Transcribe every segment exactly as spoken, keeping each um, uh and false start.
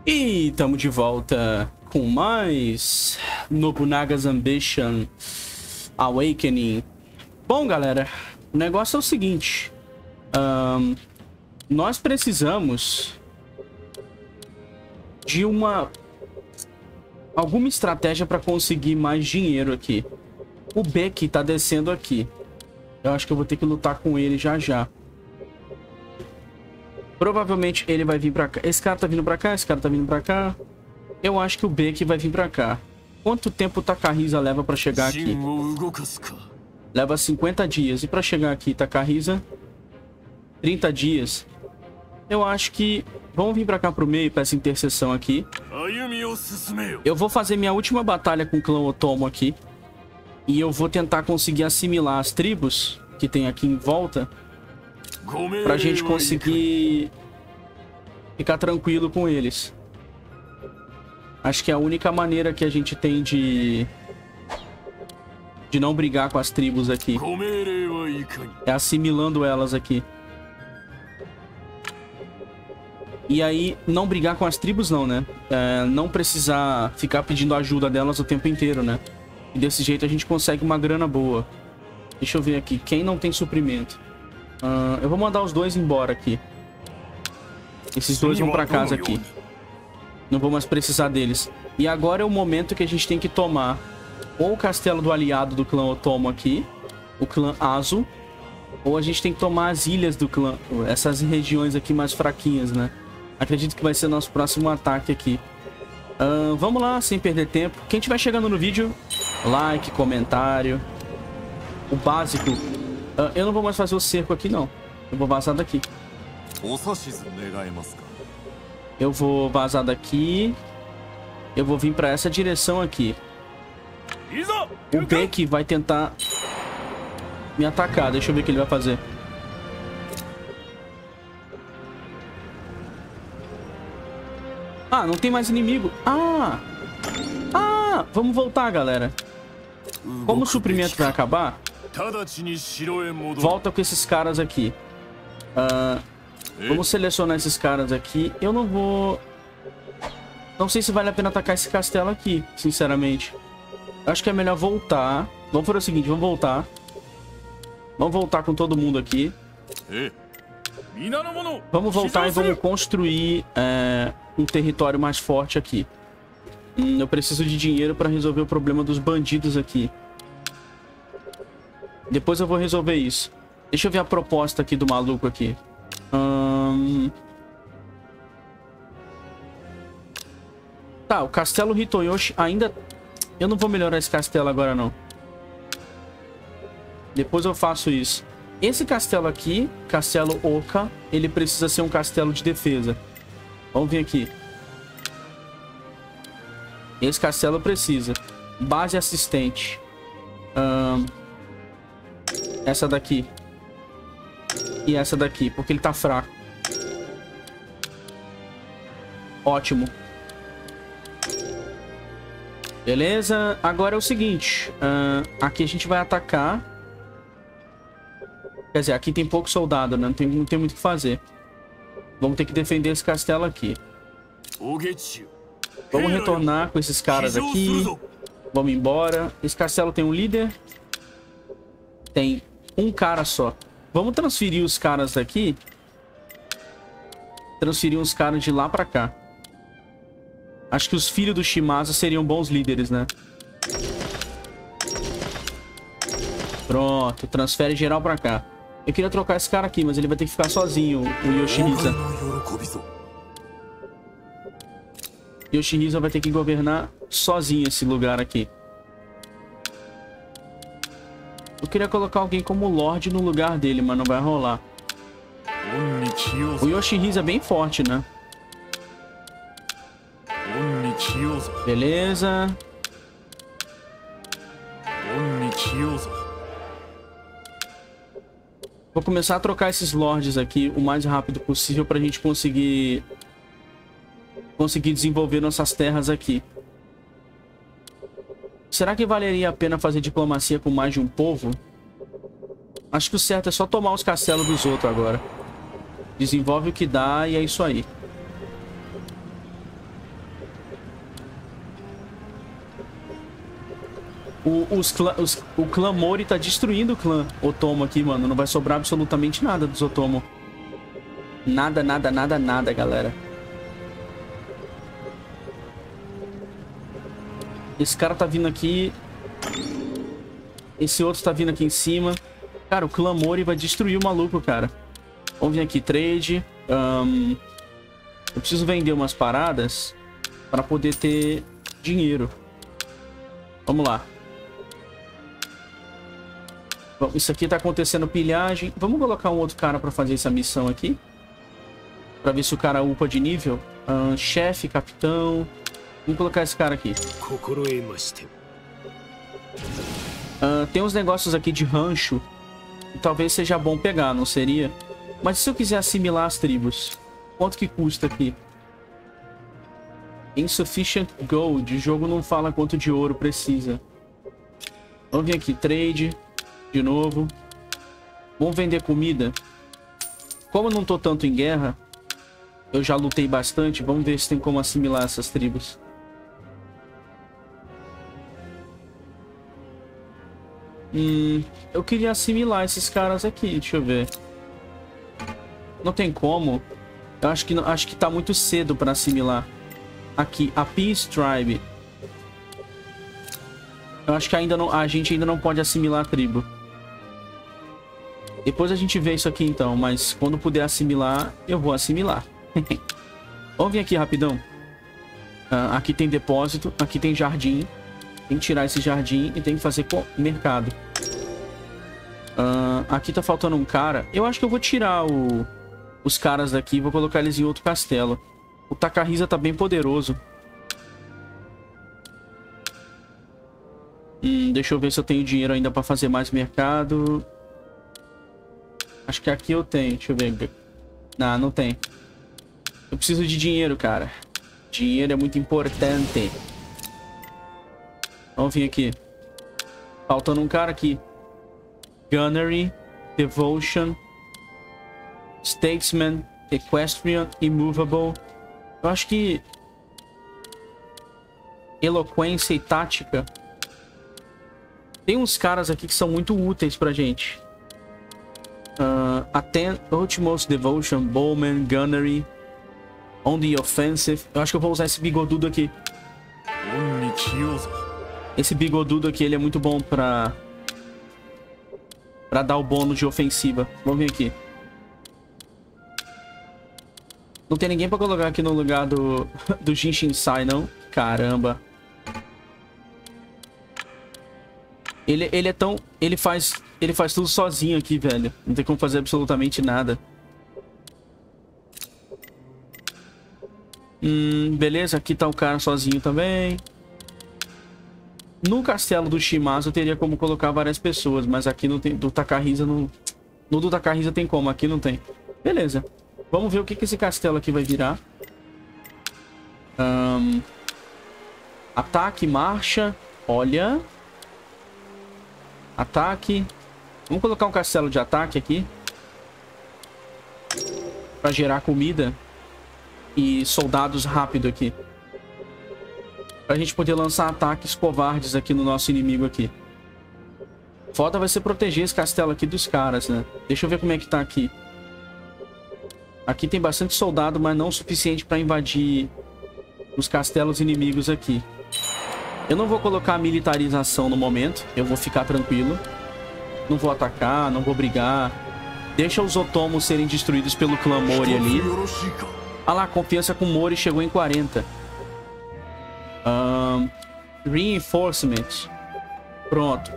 E estamos de volta com mais Nobunaga's Ambition Awakening. Bom, galera, o negócio é o seguinte. Um, nós precisamos de uma... alguma estratégia para conseguir mais dinheiro aqui. O Beck tá descendo aqui. Eu acho que eu vou ter que lutar com ele já já. Provavelmente ele vai vir pra cá. Esse cara tá vindo pra cá, esse cara tá vindo pra cá. Eu acho que o Beck vai vir pra cá. Quanto tempo o Takahisa leva pra chegar aqui? Leva cinquenta dias. E pra chegar aqui, Takahisa, trinta dias. Eu acho que... vamos vir pra cá pro meio, pra essa interseção aqui. Eu vou fazer minha última batalha com o clã Otomo aqui. E eu vou tentar conseguir assimilar as tribos que tem aqui em volta, pra gente conseguir ficar tranquilo com eles. Acho que é a única maneira que a gente tem de de não brigar com as tribos aqui é assimilando elas aqui. E aí, não brigar com as tribos não, né? É, não precisar ficar pedindo ajuda delas o tempo inteiro, né? E desse jeito a gente consegue uma grana boa. Deixa eu ver aqui, quem não tem suprimento? Uh, eu vou mandar os dois embora aqui. Esses dois vão pra casa aqui. Não vou mais precisar deles. E agora é o momento que a gente tem que tomar ou o castelo do aliado do clã Otomo aqui, o clã Azu, ou a gente tem que tomar as ilhas do clã, essas regiões aqui mais fraquinhas, né? Acredito que vai ser nosso próximo ataque aqui. Uh, vamos lá, sem perder tempo. Quem estiver chegando no vídeo, like, comentário. O básico. Uh, eu não vou mais fazer o cerco aqui, não. Eu vou vazar daqui. Eu vou vazar daqui. Eu vou vir pra essa direção aqui. O Beck vai tentar me atacar. Deixa eu ver o que ele vai fazer. Ah, não tem mais inimigo. Ah! Ah! Vamos voltar, galera. Como o suprimento vai acabar, volta com esses caras aqui. Uh, vamos selecionar esses caras aqui. Eu não vou... não sei se vale a pena atacar esse castelo aqui, sinceramente. Acho que é melhor voltar. Vamos fazer o seguinte, vamos voltar. Vamos voltar com todo mundo aqui. Vamos voltar e vamos construir é, um território mais forte aqui. Hum, eu preciso de dinheiro para resolver o problema dos bandidos aqui. Depois eu vou resolver isso. Deixa eu ver a proposta aqui do maluco aqui. Hum... Tá, o castelo Hitoyoshi ainda... eu não vou melhorar esse castelo agora, não. Depois eu faço isso. Esse castelo aqui, Castelo Oka, ele precisa ser um castelo de defesa. Vamos vir aqui. Esse castelo precisa. Base assistente. Hum... Essa daqui. E essa daqui, porque ele tá fraco. Ótimo. Beleza. Agora é o seguinte. Uh, aqui a gente vai atacar. Quer dizer, aqui tem pouco soldado, né? Não tem, não tem muito o que fazer. Vamos ter que defender esse castelo aqui. Vamos retornar com esses caras aqui. Vamos embora. Esse castelo tem um líder. Tem um cara só. Vamos transferir os caras daqui. Transferir os caras de lá pra cá. Acho que os filhos do Shimazu seriam bons líderes, né? Pronto. Transfere geral pra cá. Eu queria trocar esse cara aqui, mas ele vai ter que ficar sozinho, o Yoshihisa. Yoshihisa vai ter que governar sozinho esse lugar aqui. Eu queria colocar alguém como Lorde no lugar dele, mas não vai rolar. O Yoshihisa é bem forte, né? Beleza. Vou começar a trocar esses Lords aqui o mais rápido possível pra gente conseguir... conseguir desenvolver nossas terras aqui. Será que valeria a pena fazer diplomacia com mais de um povo? Acho que o certo é só tomar os castelos dos outros agora. Desenvolve o que dá e é isso aí. O, os clã, os, o clã Mori tá destruindo o clã Otomo aqui, mano. Não vai sobrar absolutamente nada dos Otomo. Nada, nada, nada, nada, galera. Esse cara tá vindo aqui. Esse outro tá vindo aqui em cima. Cara, o clã Mori vai destruir o maluco, cara. Vamos vir aqui, trade. Um, eu preciso vender umas paradas para poder ter dinheiro. Vamos lá. Bom, isso aqui tá acontecendo pilhagem. Vamos colocar um outro cara para fazer essa missão aqui. Para ver se o cara upa de nível. Um, chefe, capitão. Vamos colocar esse cara aqui. Uh, tem uns negócios aqui de rancho. Que talvez seja bom pegar, não seria? Mas se eu quiser assimilar as tribos, quanto que custa aqui? Insufficient Gold. O jogo não fala quanto de ouro precisa. Vamos vir aqui, trade. De novo. Vamos vender comida. Como eu não tô tanto em guerra, eu já lutei bastante. Vamos ver se tem como assimilar essas tribos. Hum, eu queria assimilar esses caras aqui. Deixa eu ver. Não tem como. Eu acho que, acho que tá muito cedo pra assimilar. Aqui, a Peace Tribe. Eu acho que ainda não, a gente ainda não pode assimilar a tribo. Depois a gente vê isso aqui então. Mas quando puder assimilar, eu vou assimilar. Vamos vir aqui rapidão. Uh, aqui tem depósito. Aqui tem jardim. Tem que tirar esse jardim e tem que fazer mercado. Uh, aqui tá faltando um cara. Eu acho que eu vou tirar o, os caras daqui e vou colocar eles em outro castelo. O Takahisa tá bem poderoso. Hum, deixa eu ver se eu tenho dinheiro ainda pra fazer mais mercado. Acho que aqui eu tenho. Deixa eu ver. Não, não tem. Eu preciso de dinheiro, cara. Dinheiro é muito importante. Vamos vir aqui. Faltando um cara aqui. Gunnery, Devotion, Statesman, Equestrian, Immovable. Eu acho que Eloquência e Tática. Tem uns caras aqui que são muito úteis pra gente. Uh, Atten Utmost Devotion, Bowman, Gunnery, On the Offensive. Eu acho que eu vou usar esse bigodudo aqui. Esse bigodudo aqui, ele é muito bom pra... Pra dar o bônus de ofensiva. Vamos vir aqui. Não tem ninguém pra colocar aqui no lugar do... Do Jin Shinsai, não? Caramba. Ele, ele é tão... Ele faz... Ele faz tudo sozinho aqui, velho. Não tem como fazer absolutamente nada. Hum, beleza. Aqui tá o cara sozinho também. No castelo do Shimazu eu teria como colocar várias pessoas, mas aqui no tem, do Takahisa não... No do Takahisa tem como, aqui não tem. Beleza. Vamos ver o que, que esse castelo aqui vai virar. Um... Ataque, marcha. Olha. Ataque. Vamos colocar um castelo de ataque aqui. Pra gerar comida. E soldados rápido aqui. Pra gente poder lançar ataques covardes aqui no nosso inimigo aqui. Foda vai ser proteger esse castelo aqui dos caras, né? Deixa eu ver como é que tá aqui. Aqui tem bastante soldado, mas não o suficiente pra invadir os castelos inimigos aqui. Eu não vou colocar a militarização no momento. Eu vou ficar tranquilo. Não vou atacar, não vou brigar. Deixa os Otomos serem destruídos pelo clã Mori ali. Ah lá, a confiança com Mori chegou em quarenta. Um, reinforcement. Pronto.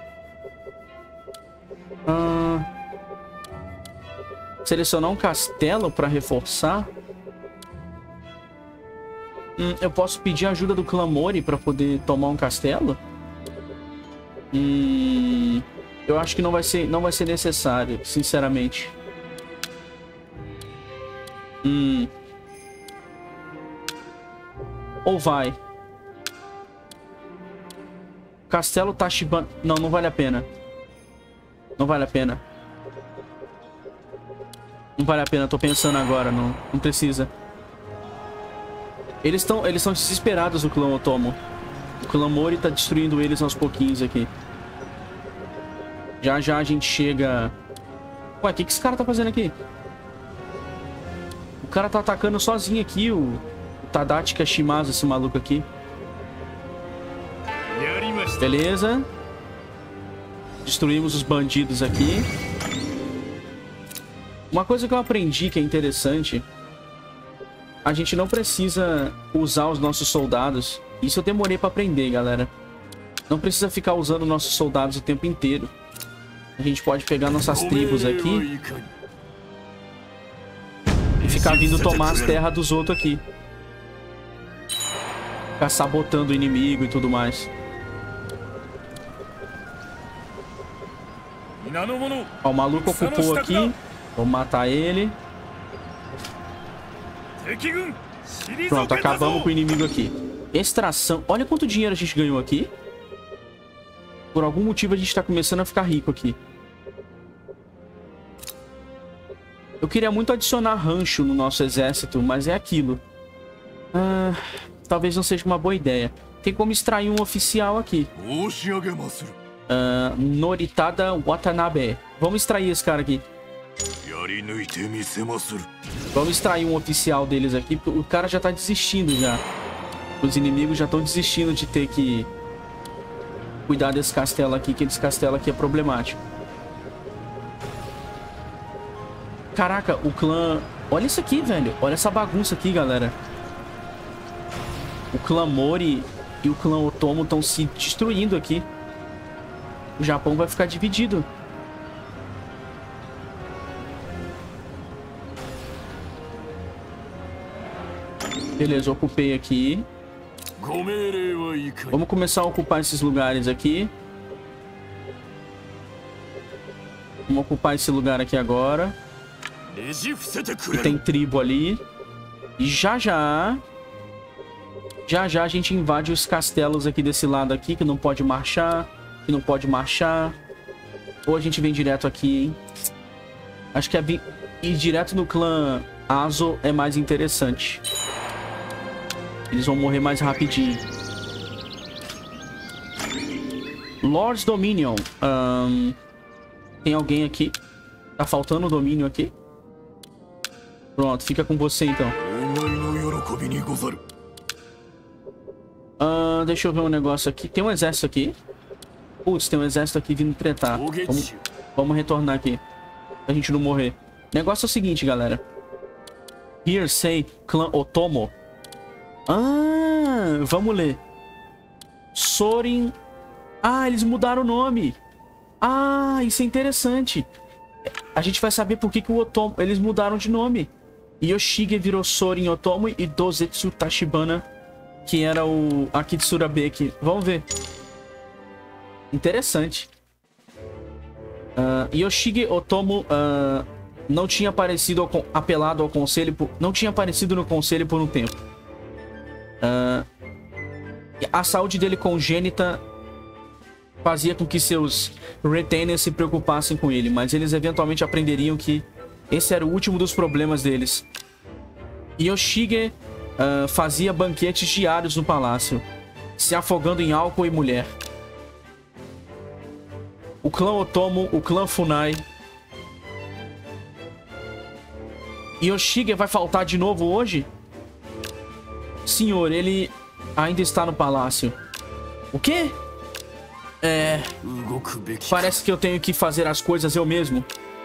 Um, selecionar um castelo para reforçar. Hum, eu posso pedir ajuda do clã Mori para poder tomar um castelo? Hum, eu acho que não vai ser, não vai ser necessário, sinceramente. Hum. Ou vai? Castelo Tachibana... Não, não vale a pena. Não vale a pena. Não vale a pena, tô pensando agora. Não, não precisa. Eles estão eles estão desesperados, o clã Otomo. O clã Mori tá destruindo eles aos pouquinhos aqui. Já já a gente chega... Ué, o que que esse cara tá fazendo aqui? O cara tá atacando sozinho aqui, o, o Tadachi Kashimazu, esse maluco aqui. Beleza. Destruímos os bandidos aqui. Uma coisa que eu aprendi que é interessante... A gente não precisa usar os nossos soldados. Isso eu demorei pra aprender, galera. Não precisa ficar usando nossos soldados o tempo inteiro. A gente pode pegar nossas tribos aqui e ficar vindo tomar as terras dos outros aqui. Ficar sabotando o inimigo e tudo mais. Ó, o maluco ocupou aqui. Vamos matar ele. Pronto, acabamos com o inimigo aqui. Extração. Olha quanto dinheiro a gente ganhou aqui. Por algum motivo a gente tá começando a ficar rico aqui. Eu queria muito adicionar rancho no nosso exército, mas é aquilo. Ah, talvez não seja uma boa ideia. Tem como extrair um oficial aqui. Ah, Noritada Watanabe. Vamos extrair esse cara aqui. Vamos extrair um oficial deles aqui, porque o cara já tá desistindo já. Os inimigos já estão desistindo de ter que cuidar desse castelo aqui, que esse castelo aqui é problemático. Caraca, o clã... Olha isso aqui, velho. Olha essa bagunça aqui, galera. O clã Mori e o clã Otomo estão se destruindo aqui. O Japão vai ficar dividido. Beleza, eu ocupei aqui. Vamos começar a ocupar esses lugares aqui. Vamos ocupar esse lugar aqui agora. E tem tribo ali. E já já... Já já a gente invade os castelos aqui desse lado aqui, que não pode marchar. Que não pode marchar. Ou a gente vem direto aqui, hein? Acho que é vir... ir direto no clã Azo é mais interessante. Eles vão morrer mais rapidinho. Lord's Dominion. Um, tem alguém aqui? Tá faltando domínio aqui? Pronto, fica com você então. Uh, deixa eu ver um negócio aqui. Tem um exército aqui. Putz, tem um exército aqui vindo tretar. Vamos, vamos retornar aqui. Pra gente não morrer. O negócio é o seguinte, galera. Hearsay, clã Otomo. Ah, vamos ler. Sorin. Ah, eles mudaram o nome. Ah, isso é interessante. A gente vai saber por que, que o Otomo... Eles mudaram de nome. Yoshige virou Sorin Otomo e Dozetsu Tachibana, que era o Akitsura Beki. Vamos ver. Interessante. Uh, Yoshige Otomo uh, não tinha aparecido ao, apelado ao conselho... Por, não tinha aparecido no conselho por um tempo. Uh, a saúde dele congênita fazia com que seus retainers se preocupassem com ele, mas eles eventualmente aprenderiam que esse era o último dos problemas deles. Yoshige uh, fazia banquetes diários no palácio, se afogando em álcool e mulher. O clã Otomo, o clã Funai. Yoshige vai faltar de novo hoje? Senhor, ele ainda está no palácio. O quê? É... Parece que eu tenho que fazer as coisas eu mesmo.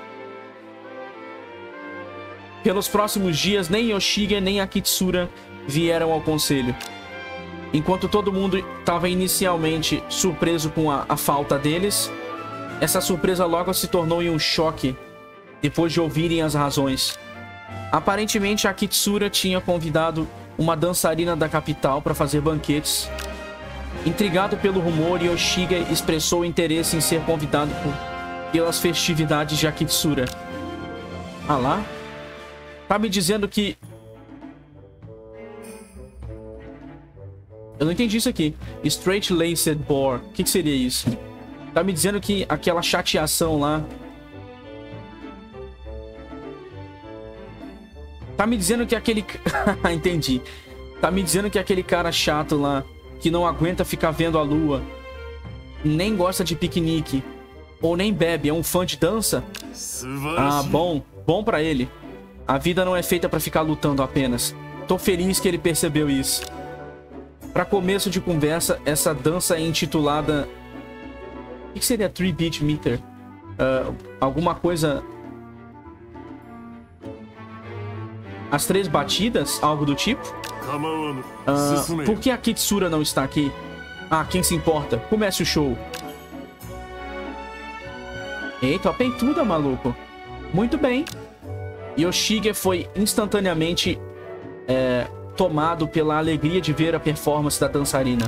Pelos próximos dias, nem Yoshige nem Akitsura vieram ao conselho. Enquanto todo mundo estava inicialmente surpreso com a, a falta deles, essa surpresa logo se tornou em um choque depois de ouvirem as razões. Aparentemente, Akitsura tinha convidado uma dançarina da capital para fazer banquetes. Intrigado pelo rumor, Yoshige expressou interesse em ser convidado por, pelas festividades de Akitsura. Ah lá? Tá me dizendo que... Eu não entendi isso aqui. Straight-laced bore. O que, que seria isso? Tá me dizendo que aquela chateação lá... Tá me dizendo que aquele... Entendi. Tá me dizendo que aquele cara chato lá, que não aguenta ficar vendo a lua, nem gosta de piquenique, ou nem bebe, é um fã de dança? Ah, bom. Bom pra ele. A vida não é feita pra ficar lutando apenas. Tô feliz que ele percebeu isso. Pra começo de conversa, essa dança é intitulada... O que seria three beat meter? Uh, alguma coisa... As três batidas? Algo do tipo? Uh, por que a Kitsura não está aqui? Ah, quem se importa? Comece o show. Eita, a peituda, maluco. Muito bem. Yoshige foi instantaneamente é, tomado pela alegria de ver a performance da dançarina.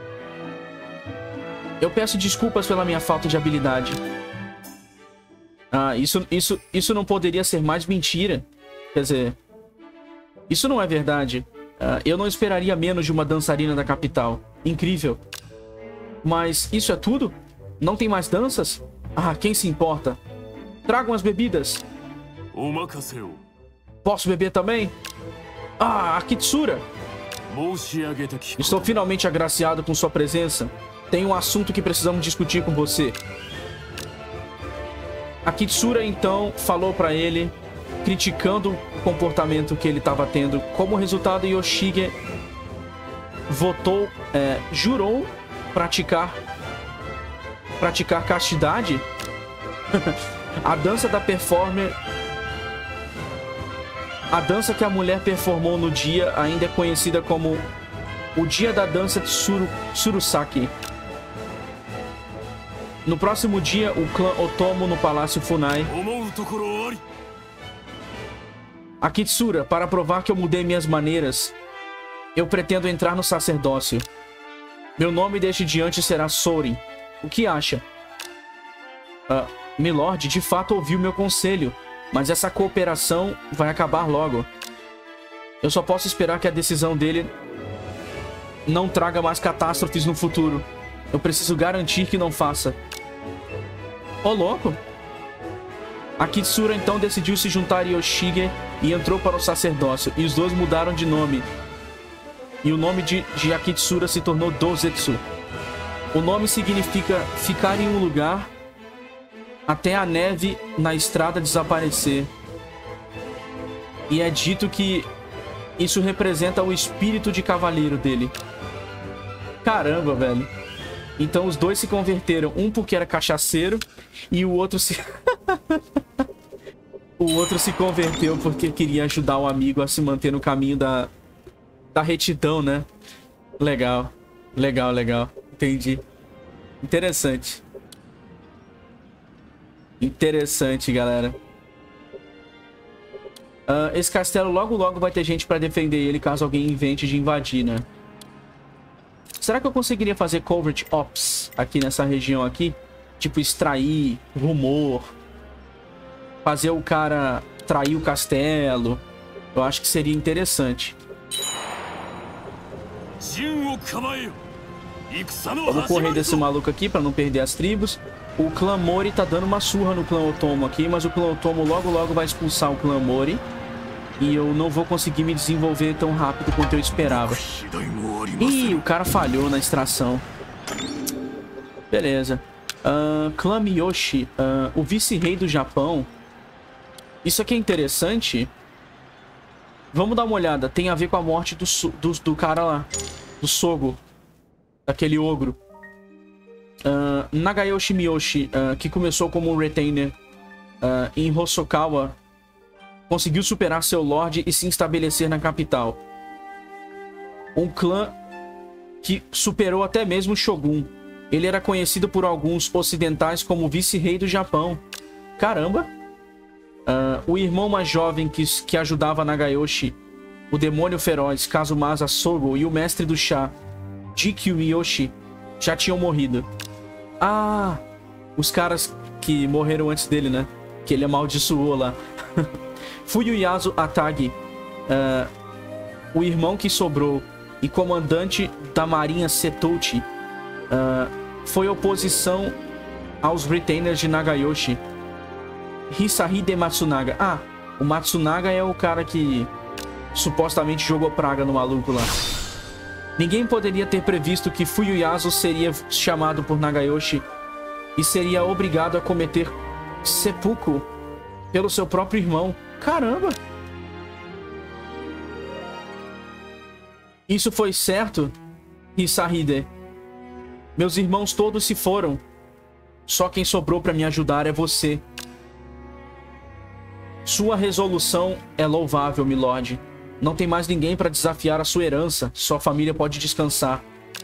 Eu peço desculpas pela minha falta de habilidade. Ah, isso, isso, isso não poderia ser mais mentira. Quer dizer, isso não é verdade. Ah, eu não esperaria menos de uma dançarina da capital. Incrível. Mas isso é tudo? Não tem mais danças? Ah, quem se importa? Tragam as bebidas. Posso beber também? Ah, a Kitsura! Estou finalmente agraciado com sua presença. Tem um assunto que precisamos discutir com você. A Kitsura, então, falou pra ele, criticando o comportamento que ele estava tendo. Como resultado, Yoshige votou, é, jurou praticar, praticar castidade. A dança da performer... A dança que a mulher performou no dia ainda é conhecida como o Dia da Dança de Suru, Surusaki. No próximo dia, o clã Otomo no Palácio Funai. A Kitsura, para provar que eu mudei minhas maneiras, eu pretendo entrar no sacerdócio. Meu nome desde diante será Sorin. O que acha? Uh, Milord, de fato ouviu meu conselho. Mas essa cooperação vai acabar logo. Eu só posso esperar que a decisão dele não traga mais catástrofes no futuro. Eu preciso garantir que não faça. Ô, louco! A Kitsura então decidiu se juntar a Yoshige e entrou para o sacerdócio. E os dois mudaram de nome. E o nome de, de Akitsura se tornou Dozetsu. O nome significa ficar em um lugar até a neve na estrada desaparecer. E é dito que isso representa o espírito de cavaleiro dele. Caramba, velho. Então os dois se converteram. Um porque era cachaceiro e o outro se... o outro se converteu porque queria ajudar o amigo a se manter no caminho da, da retidão, né? Legal. Legal, legal. Entendi. Interessante. Interessante, galera. Uh, esse castelo logo logo vai ter gente pra defender ele caso alguém invente de invadir, né? Será que eu conseguiria fazer covert ops aqui nessa região aqui? Tipo, extrair rumor. Fazer o cara trair o castelo. Eu acho que seria interessante. Vamos correr desse maluco aqui pra não perder as tribos. O clã Mori tá dando uma surra no clã Otomo aqui, mas o clã Otomo logo logo vai expulsar o clã Mori. E eu não vou conseguir me desenvolver tão rápido quanto eu esperava. Ih, o cara falhou na extração. Beleza. Uh, clã Miyoshi, uh, o vice-rei do Japão. Isso aqui é interessante. Vamos dar uma olhada. Tem a ver com a morte do, do, do cara lá. Do Sogo. Daquele ogro. Uh, Nagayoshi Miyoshi, uh, que começou como um retainer uh, em Hosokawa, conseguiu superar seu lord e se estabelecer na capital. Um clã que superou até mesmo o Shogun. Ele era conhecido por alguns ocidentais como vice-rei do Japão. Caramba! Uh, o irmão mais jovem que, que ajudava Nagayoshi, o demônio feroz Kazumasa Sogo, e o mestre do chá, Jikyu Miyoshi, já tinham morrido. Ah, os caras que morreram antes dele, né? Que ele amaldiçoou lá. Furuyasu Atagi, uh, o irmão que sobrou e comandante da marinha Setouchi, uh, foi oposição aos retainers de Nagayoshi. Hisahide Matsunaga. Ah, o Matsunaga é o cara que supostamente jogou praga no maluco lá. Ninguém poderia ter previsto que Furuyasu seria chamado por Nagayoshi e seria obrigado a cometer seppuku pelo seu próprio irmão. Caramba! Isso foi certo, Hisahide. Meus irmãos todos se foram. Só quem sobrou para me ajudar é você. Sua resolução é louvável, milord. Não tem mais ninguém para desafiar a sua herança. Sua família pode descansar.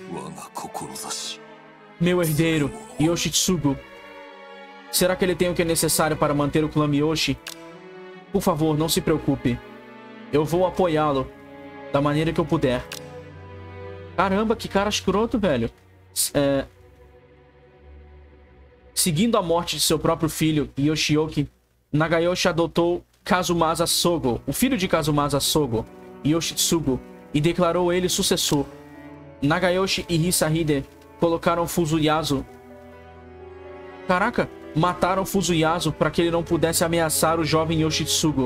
Meu herdeiro, Yoshitsugu. Será que ele tem o que é necessário para manter o clã Miyoshi? Por favor, não se preocupe. Eu vou apoiá-lo da maneira que eu puder. Caramba, que cara escroto, velho. É... Seguindo a morte de seu próprio filho, Yoshioki, Nagayoshi adotou Kazumasa Sogo, o filho de Kazumasa Sogo, Yoshitsugu, e declarou ele sucessor. Nagayoshi e Hisahide colocaram Fuzuyasu... Caraca, mataram Fuzuyasu para que ele não pudesse ameaçar o jovem Yoshitsugu.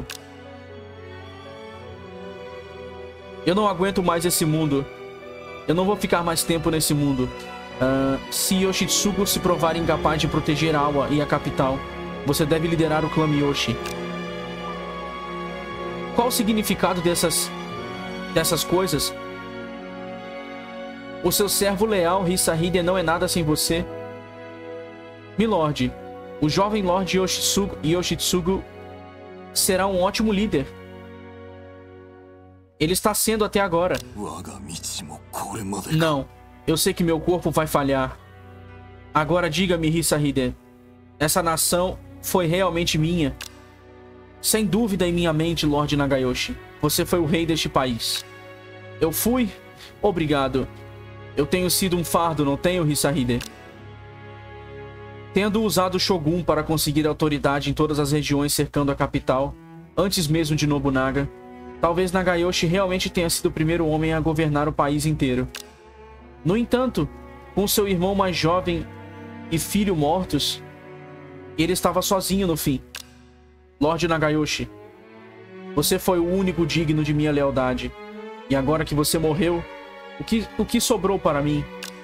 Eu não aguento mais esse mundo. Eu não vou ficar mais tempo nesse mundo. Uh, se Yoshitsugu se provar incapaz de proteger Awa e a capital, você deve liderar o clã Miyoshi. Qual o significado dessas, dessas coisas? O seu servo leal, Hisahide, não é nada sem você. Milord, o jovem Lord Yoshitsugu, Yoshitsugu será um ótimo líder. Ele está sendo até agora. Não, eu sei que meu corpo vai falhar. Agora diga-me, Hisahide, essa nação foi realmente minha? Sem dúvida em minha mente, Lord Nagayoshi. Você foi o rei deste país. Eu fui? Obrigado. Eu tenho sido um fardo, não tenho, Hisahide? Tendo usado o Shogun para conseguir autoridade em todas as regiões cercando a capital, antes mesmo de Nobunaga, talvez Nagayoshi realmente tenha sido o primeiro homem a governar o país inteiro. No entanto, com seu irmão mais jovem e filho mortos, ele estava sozinho no fim. Lord Nagayoshi, você foi o único digno de minha lealdade. E agora que você morreu, o que, o que sobrou para mim?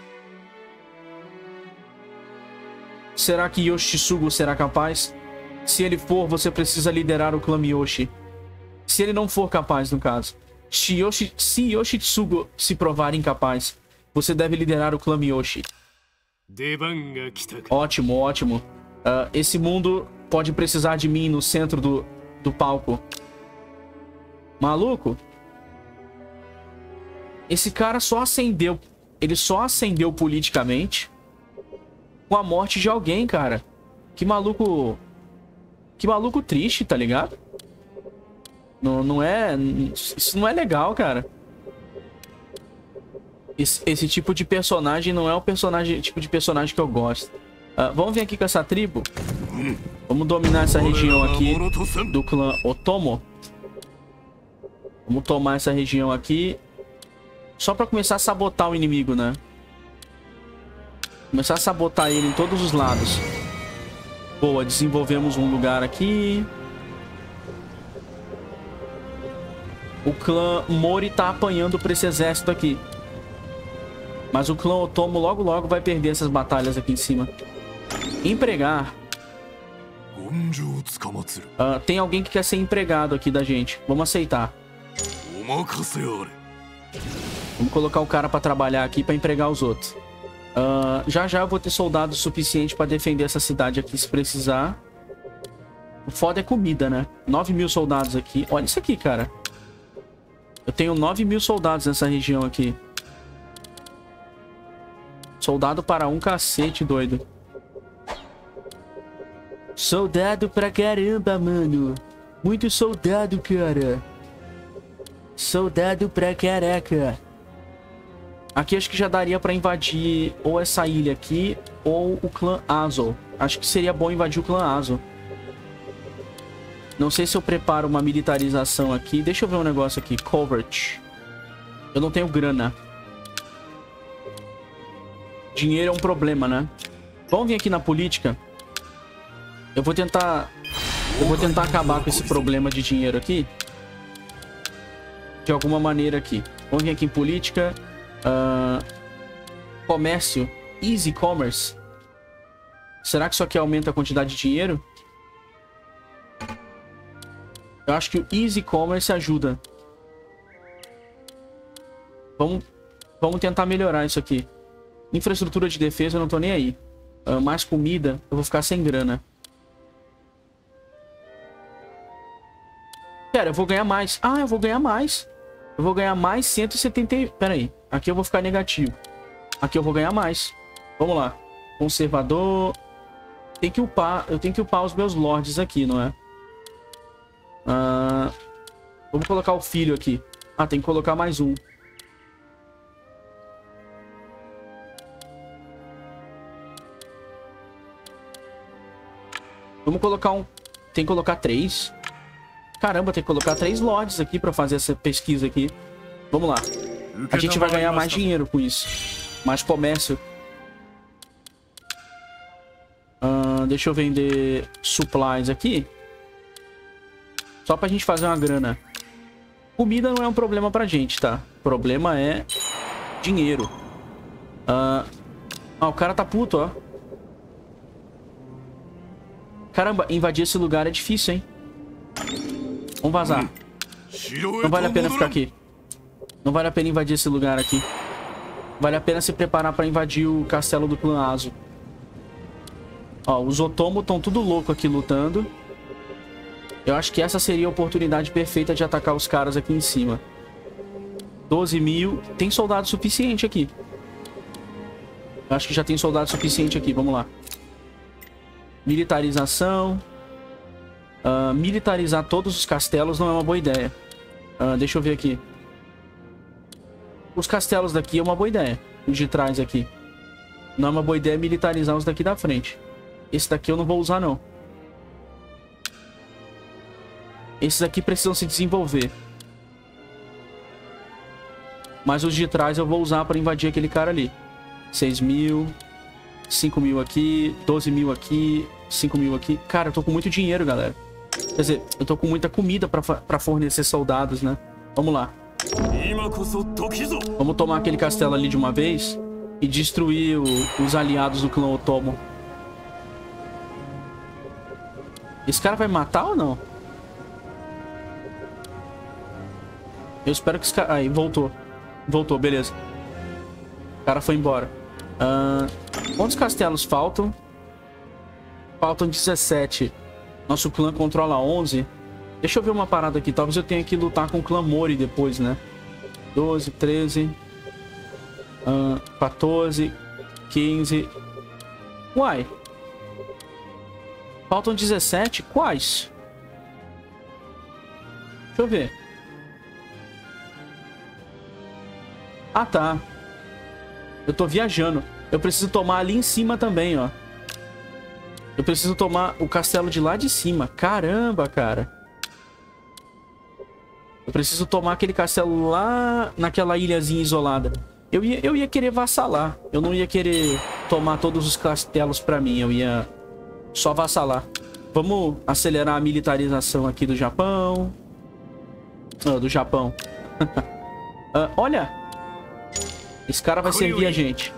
Será que Yoshitsugu será capaz? Se ele for, você precisa liderar o clã Miyoshi. Se ele não for capaz, no caso. Se, Yoshi, se Yoshitsugu se provar incapaz, você deve liderar o clã Miyoshi. Ótimo, ótimo. Uh, esse mundo pode precisar de mim no centro do, do palco. Maluco? Esse cara só ascendeu. Ele só ascendeu politicamente com a morte de alguém, cara. Que maluco... Que maluco triste, tá ligado? Não, não é... Isso não é legal, cara. Esse, esse tipo de personagem não é o personagem, tipo de personagem que eu gosto. Uh, vamos vir aqui com essa tribo. Vamos dominar essa região aqui do clã Otomo. Vamos tomar essa região aqui. Só pra começar a sabotar o inimigo, né? Começar a sabotar ele em todos os lados. Boa, desenvolvemos um lugar aqui. O clã Mori tá apanhando pra esse exército aqui. Mas o clã Otomo logo logo vai perder essas batalhas aqui em cima. Empregar. Uh, tem alguém que quer ser empregado aqui da gente. Vamos aceitar. Vamos colocar o cara pra trabalhar aqui pra empregar os outros. Uh, já já eu vou ter soldado suficiente pra defender essa cidade aqui se precisar. O foda é comida, né? nove mil soldados aqui. Olha isso aqui, cara. Eu tenho nove mil soldados nessa região aqui. Soldado para um cacete, doido. Soldado pra caramba, mano. Muito soldado, cara. Soldado pra caraca. Aqui acho que já daria pra invadir ou essa ilha aqui ou o clã Azo. Acho que seria bom invadir o clã Azo. Não sei se eu preparo uma militarização aqui. Deixa eu ver um negócio aqui. Covert. Eu não tenho grana. Dinheiro é um problema, né? Vamos vir aqui na política. Eu vou tentar... Eu vou tentar acabar com esse problema de dinheiro aqui. De alguma maneira aqui. Vamos vir aqui em política. Uh, comércio. Easy Commerce. Será que isso aqui aumenta a quantidade de dinheiro? Eu acho que o Easy Commerce ajuda. Vamos, vamos tentar melhorar isso aqui. Infraestrutura de defesa, eu não tô nem aí. Uh, mais comida, eu vou ficar sem grana. Pera, eu vou ganhar mais. Ah, eu vou ganhar mais. Eu vou ganhar mais cento e setenta... Pera aí. Aqui eu vou ficar negativo. Aqui eu vou ganhar mais. Vamos lá. Conservador. Tem que upar... Eu tenho que upar os meus lords aqui, não é? Ah, vamos colocar o filho aqui. Ah, tem que colocar mais um. Vamos colocar um... Tem que colocar três. Caramba, tem que colocar três lords aqui pra fazer essa pesquisa aqui. Vamos lá. A gente vai ganhar mais dinheiro com isso. Mais comércio. Uh, deixa eu vender supplies aqui. Só pra gente fazer uma grana. Comida não é um problema pra gente, tá? O problema é dinheiro. Uh, ah, o cara tá puto, ó. Caramba, invadir esse lugar é difícil, hein? Vamos vazar. Não vale a pena ficar aqui. Não vale a pena invadir esse lugar aqui. Vale a pena se preparar pra invadir o castelo do clã Azo. Ó, os Otomo estão tudo louco aqui lutando. Eu acho que essa seria a oportunidade perfeita de atacar os caras aqui em cima. doze mil. Tem soldado suficiente aqui. Eu acho que já tem soldado suficiente aqui. Vamos lá. Militarização. Uh, militarizar todos os castelos não é uma boa ideia. Uh, deixa eu ver aqui. Os castelos daqui é uma boa ideia. Os de trás aqui. Não é uma boa ideia militarizar os daqui da frente. Esse daqui eu não vou usar, não. Esses aqui precisam se desenvolver. Mas os de trás eu vou usar para invadir aquele cara ali. seis mil. cinco mil aqui. doze mil aqui. cinco mil aqui. Cara, eu tô com muito dinheiro, galera. Quer dizer, eu tô com muita comida pra, pra fornecer soldados, né? Vamos lá. Vamos tomar aquele castelo ali de uma vez e destruir o, os aliados do clã Otomo. Esse cara vai me matar ou não? Eu espero que esse cara... Aí, voltou. Voltou, beleza. O cara foi embora. Uh, quantos castelos faltam? Faltam dezessete. Nosso clã controla onze. Deixa eu ver uma parada aqui. Talvez eu tenha que lutar com o clã Mori depois, né? doze, treze... Uh, quatorze... quinze... Uai. Faltam dezessete? Quais? Deixa eu ver. Ah, tá. Eu tô viajando. Eu preciso tomar ali em cima também, ó. Eu preciso tomar o castelo de lá de cima. Caramba, cara. Eu preciso tomar aquele castelo lá naquela ilhazinha isolada. Eu ia, eu ia querer vassalar. Eu não ia querer tomar todos os castelos pra mim. Eu ia só vassalar. Vamos acelerar a militarização aqui do Japão. Oh, do Japão. uh, olha. Esse cara vai servir a gente.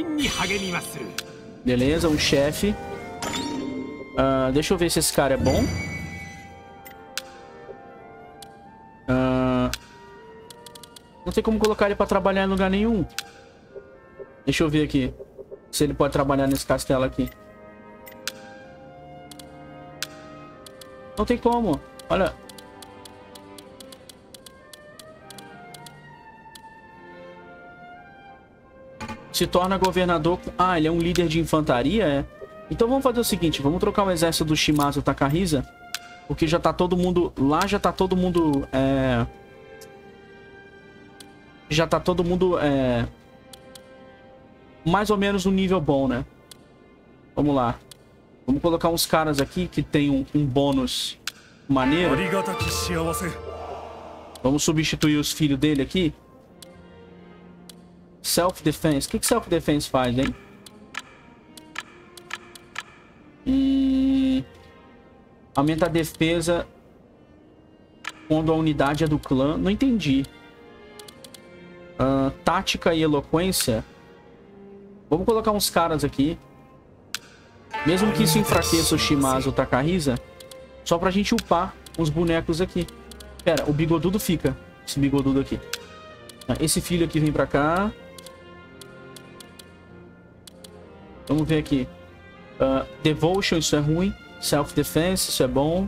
Beleza, um chefe. Uh, deixa eu ver se esse cara é bom. Uh, não tem como colocar ele pra trabalhar em lugar nenhum. Deixa eu ver aqui se ele pode trabalhar nesse castelo aqui. Não tem como. Olha. Se torna governador... Ah, ele é um líder de infantaria, é? Então vamos fazer o seguinte. Vamos trocar o exército do Shimazu Takahisa. Porque já tá todo mundo... Lá já tá todo mundo... É... Já tá todo mundo... É... Mais ou menos um nível bom, né? Vamos lá. Vamos colocar uns caras aqui que tem um, um bônus maneiro. Vamos substituir os filhos dele aqui. Self-defense. O que que self-defense faz, hein? E... Aumenta a defesa quando a unidade é do clã. Não entendi. Uh, tática e eloquência. Vamos colocar uns caras aqui. Mesmo que isso enfraqueça o Shimazu ou o Takahisa, só pra gente upar os bonecos aqui. Pera, o bigodudo fica. Esse bigodudo aqui. Esse filho aqui vem pra cá. Vamos ver aqui. Uh, Devotion, isso é ruim. Self-defense, isso é bom.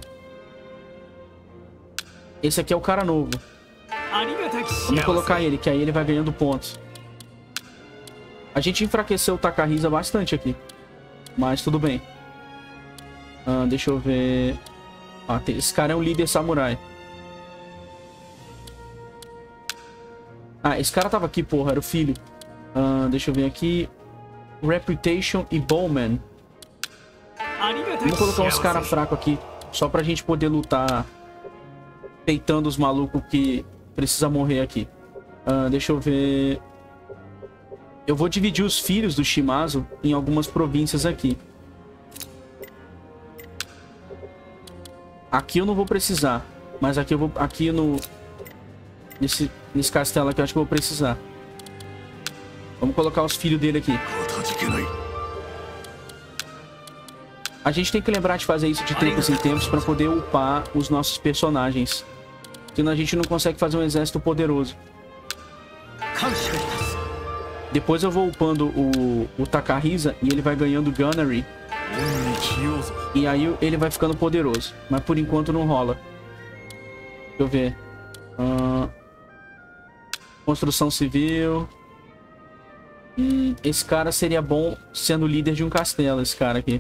Esse aqui é o cara novo. Vamos colocar ele, que aí ele vai ganhando pontos. A gente enfraqueceu o Takahisa bastante aqui. Mas tudo bem. Uh, deixa eu ver... Ah, tem... Esse cara é um líder samurai. Ah, esse cara tava aqui, porra. Era o filho. Uh, deixa eu ver aqui. Reputation e Bowman. Vamos colocar uns caras fracos aqui. Só pra gente poder lutar. Peitando os malucos que precisa morrer aqui. Uh, deixa eu ver... Eu vou dividir os filhos do Shimazu em algumas províncias aqui. Aqui eu não vou precisar. Mas aqui eu vou... Aqui no... Nesse, nesse castelo aqui eu acho que eu vou precisar. Vamos colocar os filhos dele aqui. A gente tem que lembrar de fazer isso de tempos em tempos para poder upar os nossos personagens. Senão a gente não consegue fazer um exército poderoso. Depois eu vou upando o, o Takahisa e ele vai ganhando Gunnery. E aí ele vai ficando poderoso. Mas por enquanto não rola. Deixa eu ver. Uh, construção civil. Hum, esse cara seria bom sendo líder de um castelo, esse cara aqui.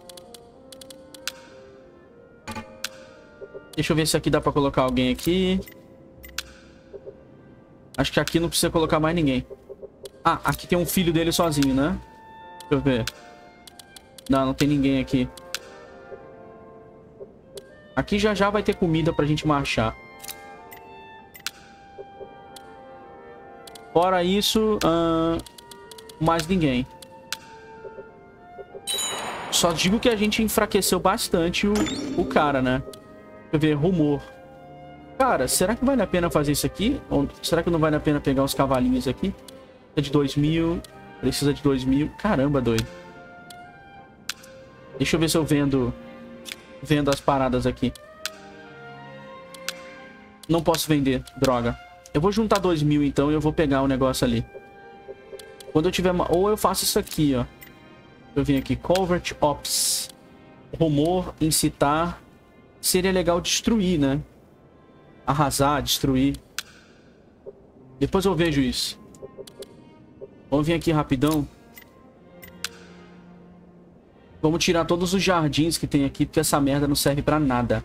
Deixa eu ver se aqui dá pra colocar alguém aqui. Acho que aqui não precisa colocar mais ninguém. Ah, aqui tem um filho dele sozinho, né? Deixa eu ver. Não, não tem ninguém aqui. Aqui já já vai ter comida pra gente marchar. Fora isso, uh, mais ninguém. Só digo que a gente enfraqueceu bastante o, o cara, né? Deixa eu ver, rumor. Cara, será que vale a pena fazer isso aqui? Ou será que não vale a pena pegar os cavalinhos aqui? De dois mil. Precisa de dois mil. Caramba, doido. Deixa eu ver se eu vendo... Vendo as paradas aqui. Não posso vender, droga. Eu vou juntar dois mil então e eu vou pegar o negócio ali. Quando eu tiver... Ou eu faço isso aqui, ó. Eu vim aqui. Covert Ops. Rumor, incitar. Seria legal destruir, né? Arrasar, destruir. Depois eu vejo isso. Vamos vir aqui rapidão. Vamos tirar todos os jardins que tem aqui, porque essa merda não serve pra nada.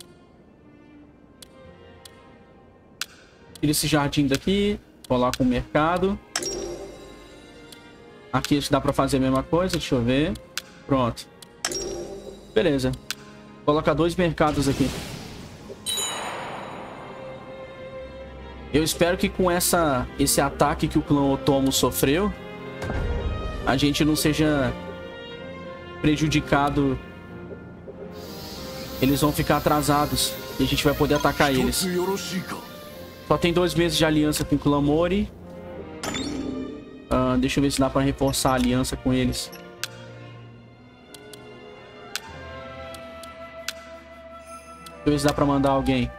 Tira esse jardim daqui. Coloca o mercado. Aqui dá pra fazer a mesma coisa. Deixa eu ver. Pronto. Beleza. Coloca dois mercados aqui. Eu espero que com essa, esse ataque que o clã Otomo sofreu, a gente não seja prejudicado. Eles vão ficar atrasados e a gente vai poder atacar eles. Só tem dois meses de aliança com o clã Mori. Uh, deixa eu ver se dá pra reforçar a aliança com eles. Deixa eu ver se dá pra mandar alguém.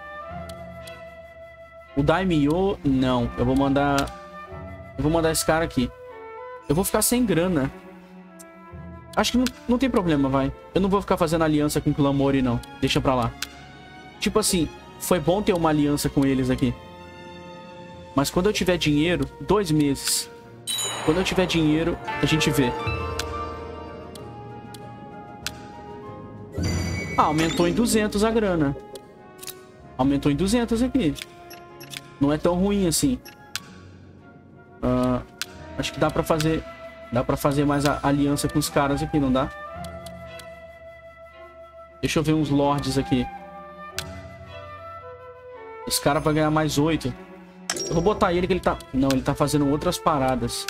O Daimyo, não. Eu vou mandar... Eu vou mandar esse cara aqui. Eu vou ficar sem grana. Acho que não, não tem problema, vai. Eu não vou ficar fazendo aliança com o clã Mori, não. Deixa pra lá. Tipo assim, foi bom ter uma aliança com eles aqui. Mas quando eu tiver dinheiro... Dois meses. Quando eu tiver dinheiro, a gente vê. Ah, aumentou em duzentos a grana. Aumentou em duzentos aqui. Não é tão ruim assim. Uh, acho que dá pra fazer... Dá pra fazer mais a aliança com os caras aqui, não dá? Deixa eu ver uns lords aqui. Esse cara vai ganhar mais oito. Eu vou botar ele que ele tá... Não, ele tá fazendo outras paradas.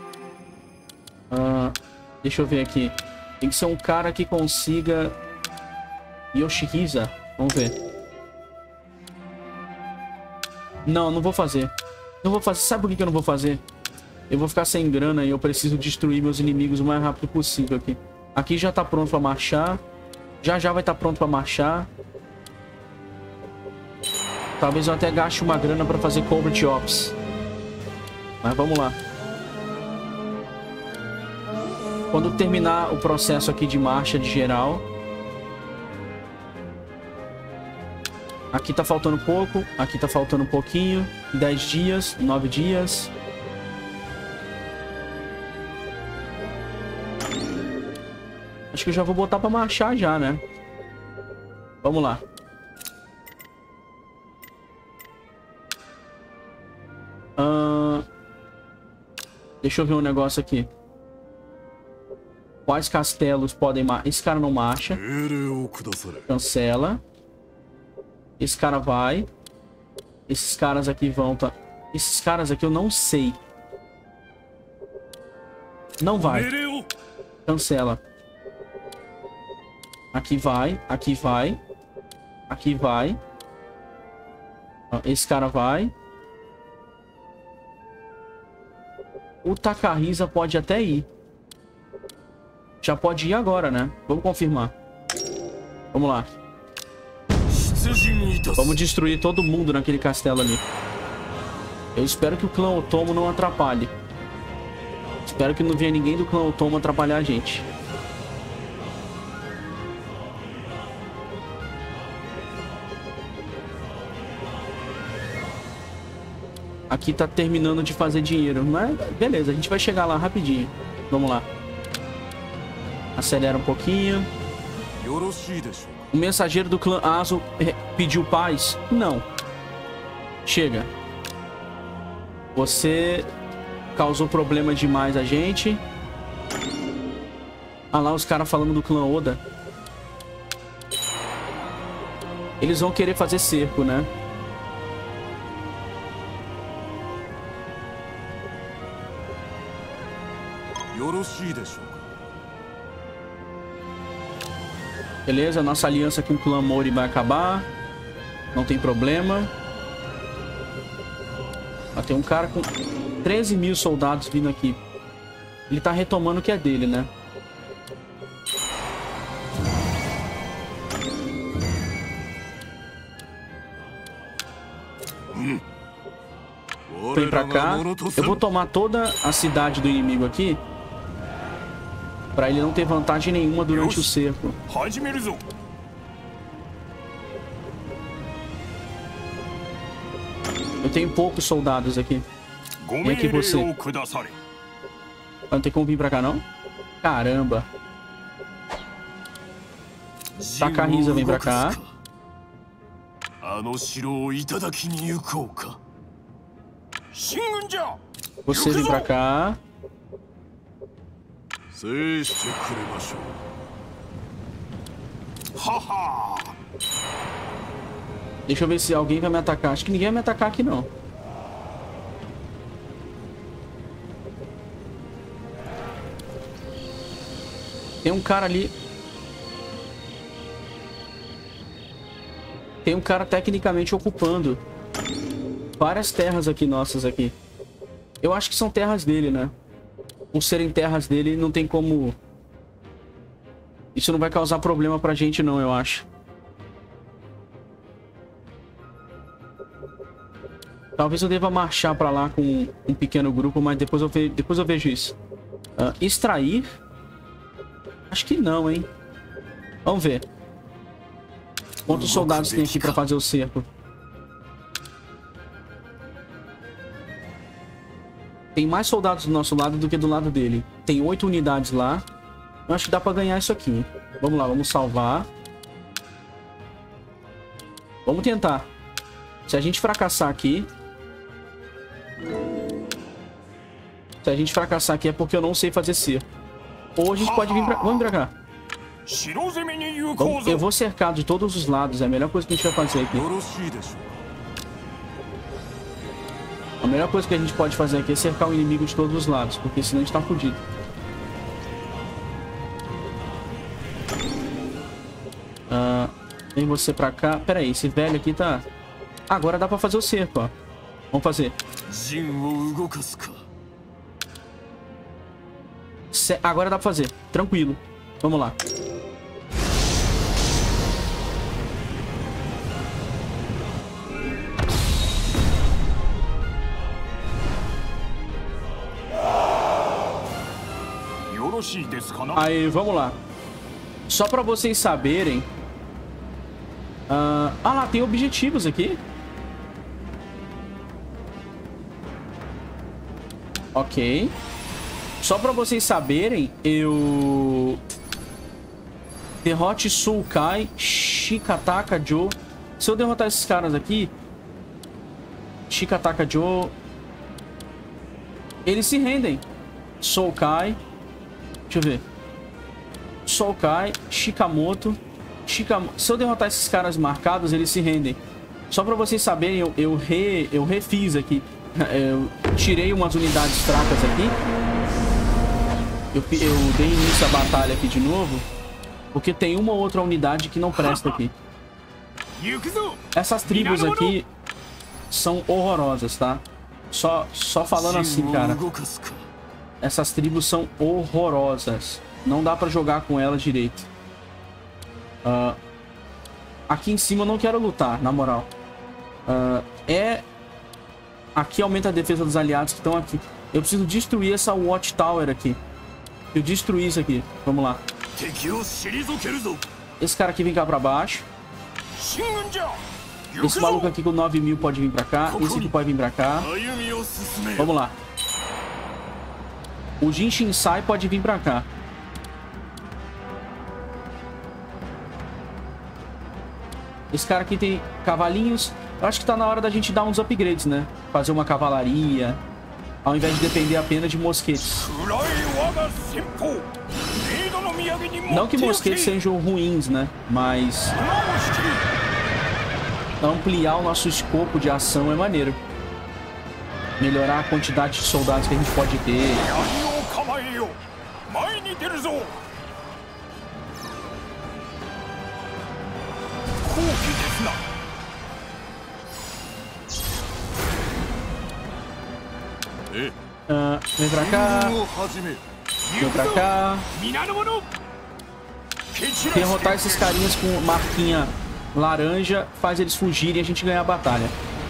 Uh, deixa eu ver aqui. Tem que ser um cara que consiga... Yoshihisa. Vamos ver. Não, não vou fazer. Não vou fazer. Sabe por que eu não vou fazer? Eu vou ficar sem grana e eu preciso destruir meus inimigos o mais rápido possível aqui. Aqui já tá pronto pra marchar. Já já vai estar pronto pra marchar. Talvez eu até gaste uma grana pra fazer Covert Ops. Mas vamos lá. Quando terminar o processo aqui de marcha de geral. Aqui tá faltando pouco. Aqui tá faltando um pouquinho. dez dias, nove dias. Acho que eu já vou botar pra marchar já, né? Vamos lá. Uh... Deixa eu ver um negócio aqui. Quais castelos podem marchar? Esse cara não marcha. Cancela. Esse cara vai. Esses caras aqui vão... Tá... Esses caras aqui eu não sei. Não vai. Cancela. Aqui vai. Aqui vai. Aqui vai. Esse cara vai. O Takahisa pode até ir. Já pode ir agora, né? Vamos confirmar. Vamos lá. Vamos destruir todo mundo naquele castelo ali. Eu espero que o clã Otomo não atrapalhe. Espero que não venha ninguém do clã Otomo atrapalhar a gente. Aqui tá terminando de fazer dinheiro. Mas beleza, a gente vai chegar lá rapidinho. Vamos lá. Acelera um pouquinho. O mensageiro do clã Azo pediu paz? Não. Chega. Você causou problema demais a gente. Ah lá, os caras falando do clã Oda. Eles vão querer fazer cerco, né? Beleza, nossa aliança com o clã Mori vai acabar. Não tem problema. Ó, tem um cara com treze mil soldados vindo aqui. Ele tá retomando o que é dele, né? Vem pra cá. Eu vou tomar toda a cidade do inimigo aqui. Pra ele não ter vantagem nenhuma durante o cerco. Eu tenho poucos soldados aqui. Vem aqui você. Não tem como vir pra cá, não? Caramba. Takahisa vem pra cá. Você vem pra cá. Deixa eu ver se alguém vai me atacar. Acho que ninguém vai me atacar aqui, não. Tem um cara ali. Tem um cara tecnicamente ocupando várias terras aqui nossas aqui. Eu acho que são terras dele, né? Por serem terras dele, não tem como... Isso não vai causar problema pra gente, não, eu acho. Talvez eu deva marchar pra lá com um pequeno grupo, mas depois eu, ve... depois eu vejo isso. Uh, extrair? Acho que não, hein? Vamos ver. Quantos soldados tem aqui pra fazer o cerco? Tem mais soldados do nosso lado do que do lado dele. Tem oito unidades lá. Eu acho que dá pra ganhar isso aqui. Vamos lá, vamos salvar. Vamos tentar. Se a gente fracassar aqui... Se a gente fracassar aqui é porque eu não sei fazer cerco. Ou a gente pode vir pra... Vamos pra cá. Vamos... Eu vou cercar de todos os lados. É a melhor coisa que a gente vai fazer aqui. A melhor coisa que a gente pode fazer aqui é cercar o inimigo de todos os lados, porque senão a gente tá fudido. Ah, vem você pra cá. Pera aí, esse velho aqui tá... Agora dá pra fazer o cerco, ó. Vamos fazer. Agora dá pra fazer. Tranquilo. Vamos lá. Aí, vamos lá. Só pra vocês saberem... Uh... Ah lá, tem objetivos aqui. Ok. Só pra vocês saberem, eu... Derrote Sulkai, Shikataka Joe. Se eu derrotar esses caras aqui... Shikataka Joe... Eles se rendem. Sulkai... Deixa eu ver. Sulkai, Shikamoto... Shikamoto... Se eu derrotar esses caras marcados, eles se rendem. Só pra vocês saberem, eu, eu, re, eu refiz aqui. Eu tirei umas unidades fracas aqui. Eu, eu dei início à batalha aqui de novo. Porque tem uma ou outra unidade que não presta aqui. Essas tribos aqui são horrorosas, tá? Só, só falando assim, cara. Essas tribos são horrorosas. Não dá pra jogar com elas direito. Uh, aqui em cima eu não quero lutar, na moral. Uh, é... Aqui aumenta a defesa dos aliados que estão aqui. Eu preciso destruir essa Watchtower aqui. Eu destruí isso aqui. Vamos lá. Esse cara aqui vem cá pra baixo. Esse maluco aqui com nove mil pode vir pra cá. Esse aqui pode vir pra cá. Vamos lá. O Jin Shinsai pode vir pra cá. Esse cara aqui tem cavalinhos. Eu acho que tá na hora da gente dar uns upgrades, né? Fazer uma cavalaria. Ao invés de depender apenas de mosquetes. Não que mosquetes sejam ruins, né? Mas... ampliar o nosso escopo de ação é maneiro. Melhorar a quantidade de soldados que a gente pode ter. Uh, vem pra cá. Vem pra cá. Derrotar esses carinhas com marquinha laranja faz eles fugirem e a gente ganhar a batalha.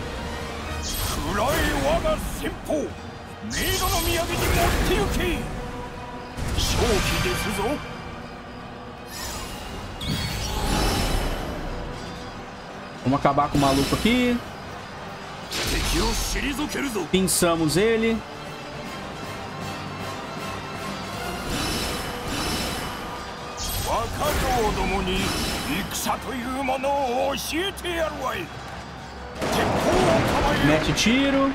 Vamos acabar com o maluco aqui. Pinçamos ele. Mete tiro.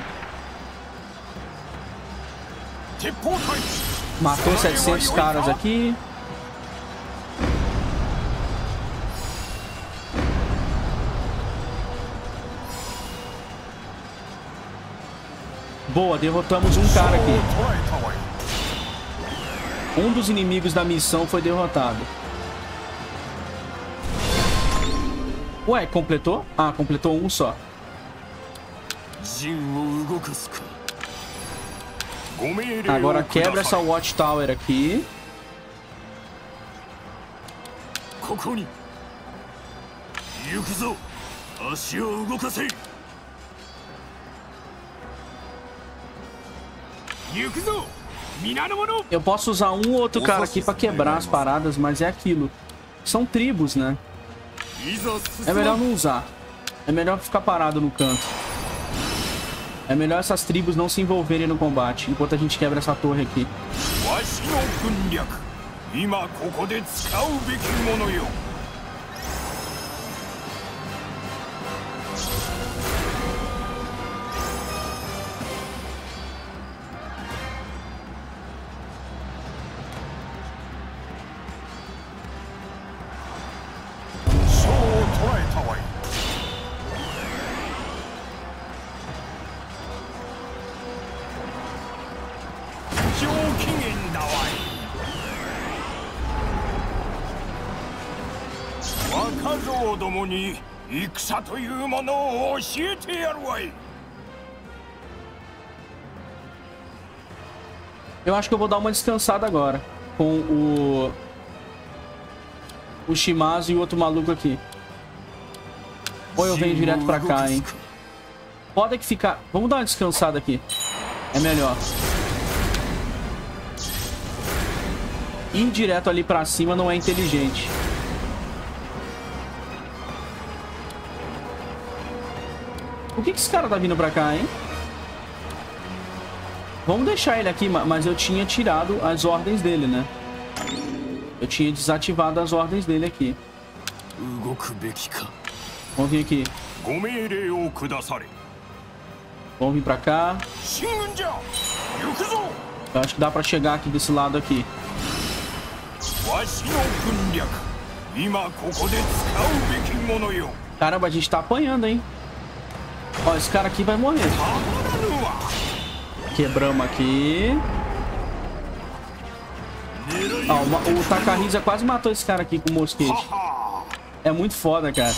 Matou setecentos caras aqui. Boa, derrotamos um cara aqui. Um dos inimigos da missão foi derrotado. Ué, completou? Ah, completou um só. Agora quebra essa Watchtower aqui. Eu posso usar um ou outro cara aqui pra quebrar as paradas, mas é aquilo. São tribos, né? É melhor não usar. É melhor ficar parado no canto. É melhor essas tribos não se envolverem no combate, enquanto a gente quebra essa torre aqui. Eu acho que eu vou dar uma descansada agora. Com o... O Shimazu e o outro maluco aqui. Ou eu venho direto pra cá, hein? Pode que ficar... Vamos dar uma descansada aqui. É melhor. Ir direto ali pra cima não é inteligente. Por que que esse cara tá vindo pra cá, hein? Vamos deixar ele aqui, mas eu tinha tirado as ordens dele, né? Eu tinha desativado as ordens dele aqui. Vamos vir aqui. Vamos vir pra cá. Eu acho que dá pra chegar aqui desse lado aqui. Caramba, a gente tá apanhando, hein? Ó, esse cara aqui vai morrer. Quebramos aqui. Ó, uma, o Takahisa quase matou esse cara aqui com o mosquete. É muito foda, cara.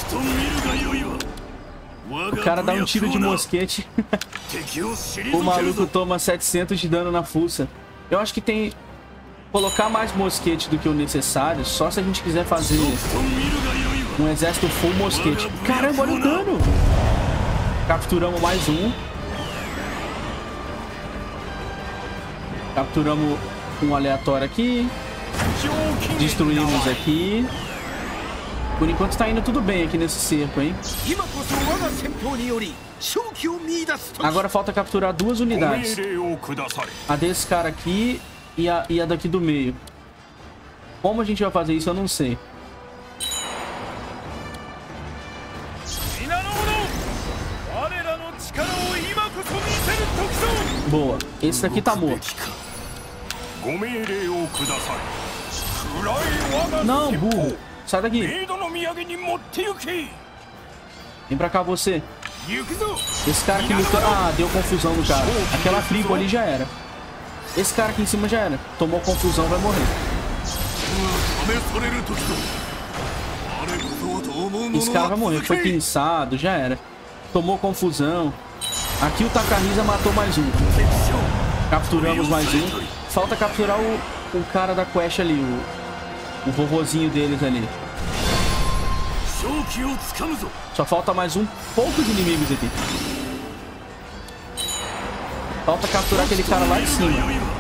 O cara dá um tiro de mosquete. O maluco toma setecentos de dano na fuça. Eu acho que tem... Colocar mais mosquete do que o necessário, só se a gente quiser fazer um exército full mosquete. Caramba, olha o dano! Capturamos mais um. Capturamos um aleatório aqui. Destruímos aqui. Por enquanto tá indo tudo bem aqui nesse cerco, hein? Agora falta capturar duas unidades. A desse cara aqui e a, e a daqui do meio. Como a gente vai fazer isso, eu não sei. Boa. Esse daqui tá morto. Não, burro. Sai daqui. Vem pra cá você. Esse cara aqui lutou... Ah, deu confusão no cara. Aquela tribo ali já era. Esse cara aqui em cima já era. Tomou confusão, vai morrer. Esse cara vai morrer. Foi pinçado, já era. Tomou confusão. Aqui o Takahisa matou mais um. Capturamos mais um. Falta capturar o, o cara da quest ali. O, o vovozinho deles ali. Só falta mais um. Poucos inimigos aqui. Falta capturar aquele cara lá de cima.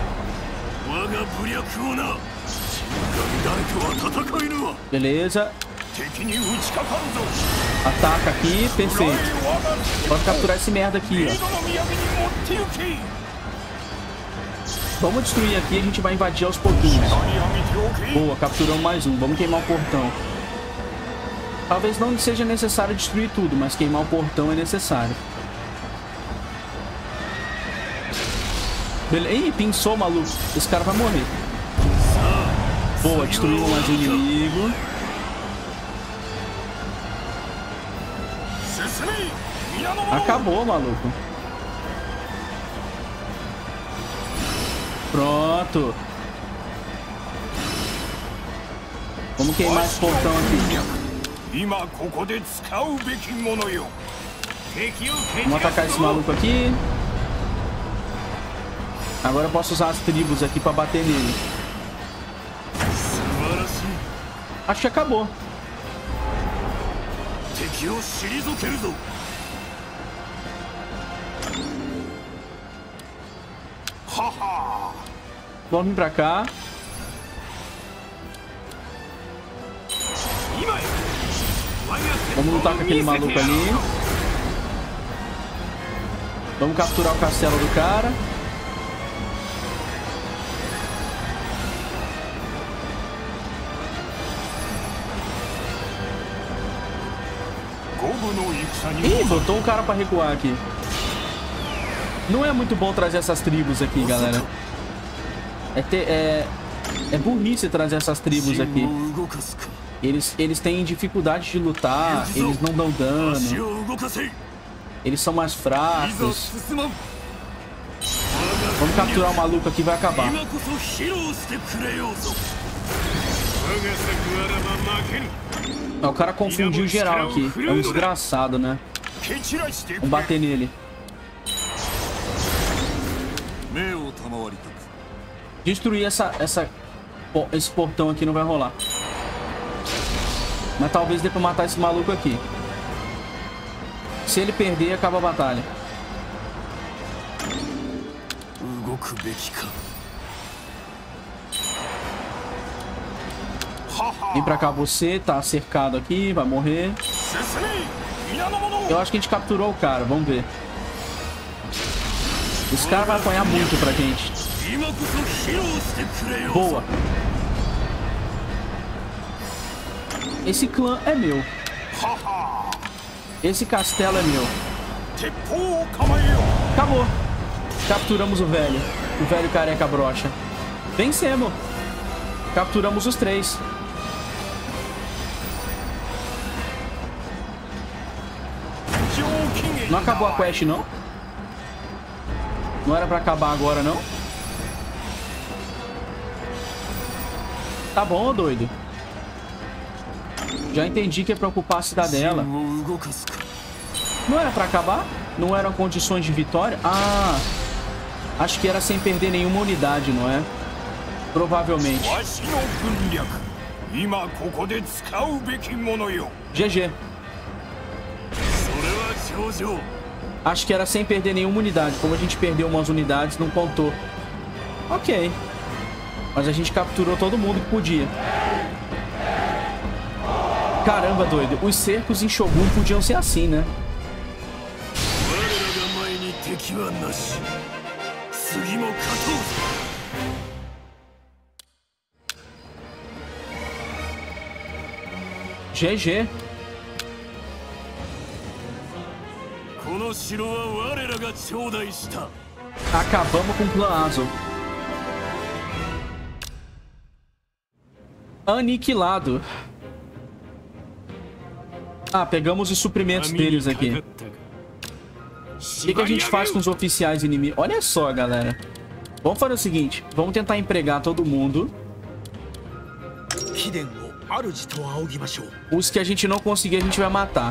Beleza. Ataca aqui, perfeito. Pode capturar esse merda aqui, ó. Vamos destruir aqui e a gente vai invadir aos pouquinhos. Boa, capturamos mais um. Vamos queimar o portão. Talvez não seja necessário destruir tudo, mas queimar o portão é necessário. Beleza. Ih, pinçou, maluco. Esse cara vai morrer. Boa, destruímos mais um inimigo. Acabou, maluco. Pronto. Vamos queimar esse portão aqui. Vamos atacar esse maluco aqui. Agora eu posso usar as tribos aqui pra bater nele. Acho que acabou. Vamos vir pra cá. Vamos lutar com aquele maluco ali. Vamos capturar o castelo do cara. Ih, botou um cara pra recuar aqui. Não é muito bom trazer essas tribos aqui, galera. É, ter, é, é burrice trazer essas tribos aqui. Eles, eles têm dificuldade de lutar, eles não dão dano. Eles são mais fracos. Vamos capturar o maluco aqui e vai acabar. O cara confundiu geral aqui. É um desgraçado, né? Vamos bater nele. Destruir essa, essa, esse portão aqui não vai rolar. Mas talvez dê pra matar esse maluco aqui. Se ele perder, acaba a batalha. Vem pra cá você, tá cercado aqui, vai morrer. Eu acho que a gente capturou o cara, vamos ver. Esse cara vai apanhar muito pra gente. Boa. Esse clã é meu. Esse castelo é meu. Acabou. Capturamos o velho. O velho careca brocha. Vencemos. Capturamos os três. Não acabou a quest, não? Não era pra acabar agora, não? Tá bom, doido. Já entendi que é pra ocupar a cidadela. Não era pra acabar? Não eram condições de vitória? Ah, acho que era sem perder nenhuma unidade, não é? Provavelmente. G G. Acho que era sem perder nenhuma unidade. Como a gente perdeu umas unidades, não contou. Ok. Mas a gente capturou todo mundo que podia. Caramba, doido. Os cercos em Shogun podiam ser assim, né? G G. Acabamos com o clã Azo. Aniquilado. Ah, pegamos os suprimentos deles aqui. O que, que a gente faz com os oficiais inimigos? Olha só, galera. Vamos fazer o seguinte. Vamos tentar empregar todo mundo. Os que a gente não conseguir, a gente vai matar.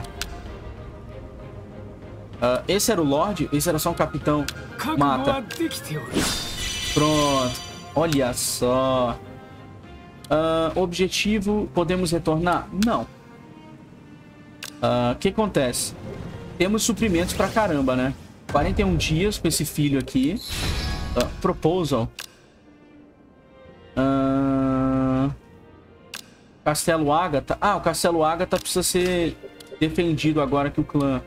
Uh, esse era o Lorde? Esse era só um capitão. Mata. Pronto. Olha só. Uh, objetivo. Podemos retornar? Não. O uh, que acontece? Temos suprimentos pra caramba, né? quarenta e um dias com esse filho aqui. Uh, proposal. Uh... Castelo Ágata. Ah, o Castelo Ágata precisa ser defendido agora que o clã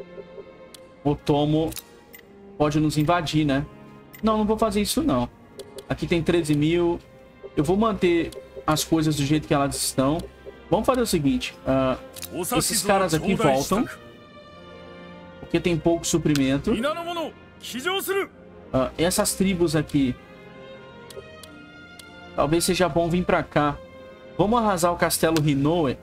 Otomo pode nos invadir, né? Não, não vou fazer isso, não. Aqui tem treze mil. Eu vou manter as coisas do jeito que elas estão. Vamos fazer o seguinte. Uh, esses caras aqui voltam. Porque tem pouco suprimento. Uh, essas tribos aqui. Talvez seja bom vir pra cá. Vamos arrasar o castelo Hinoe.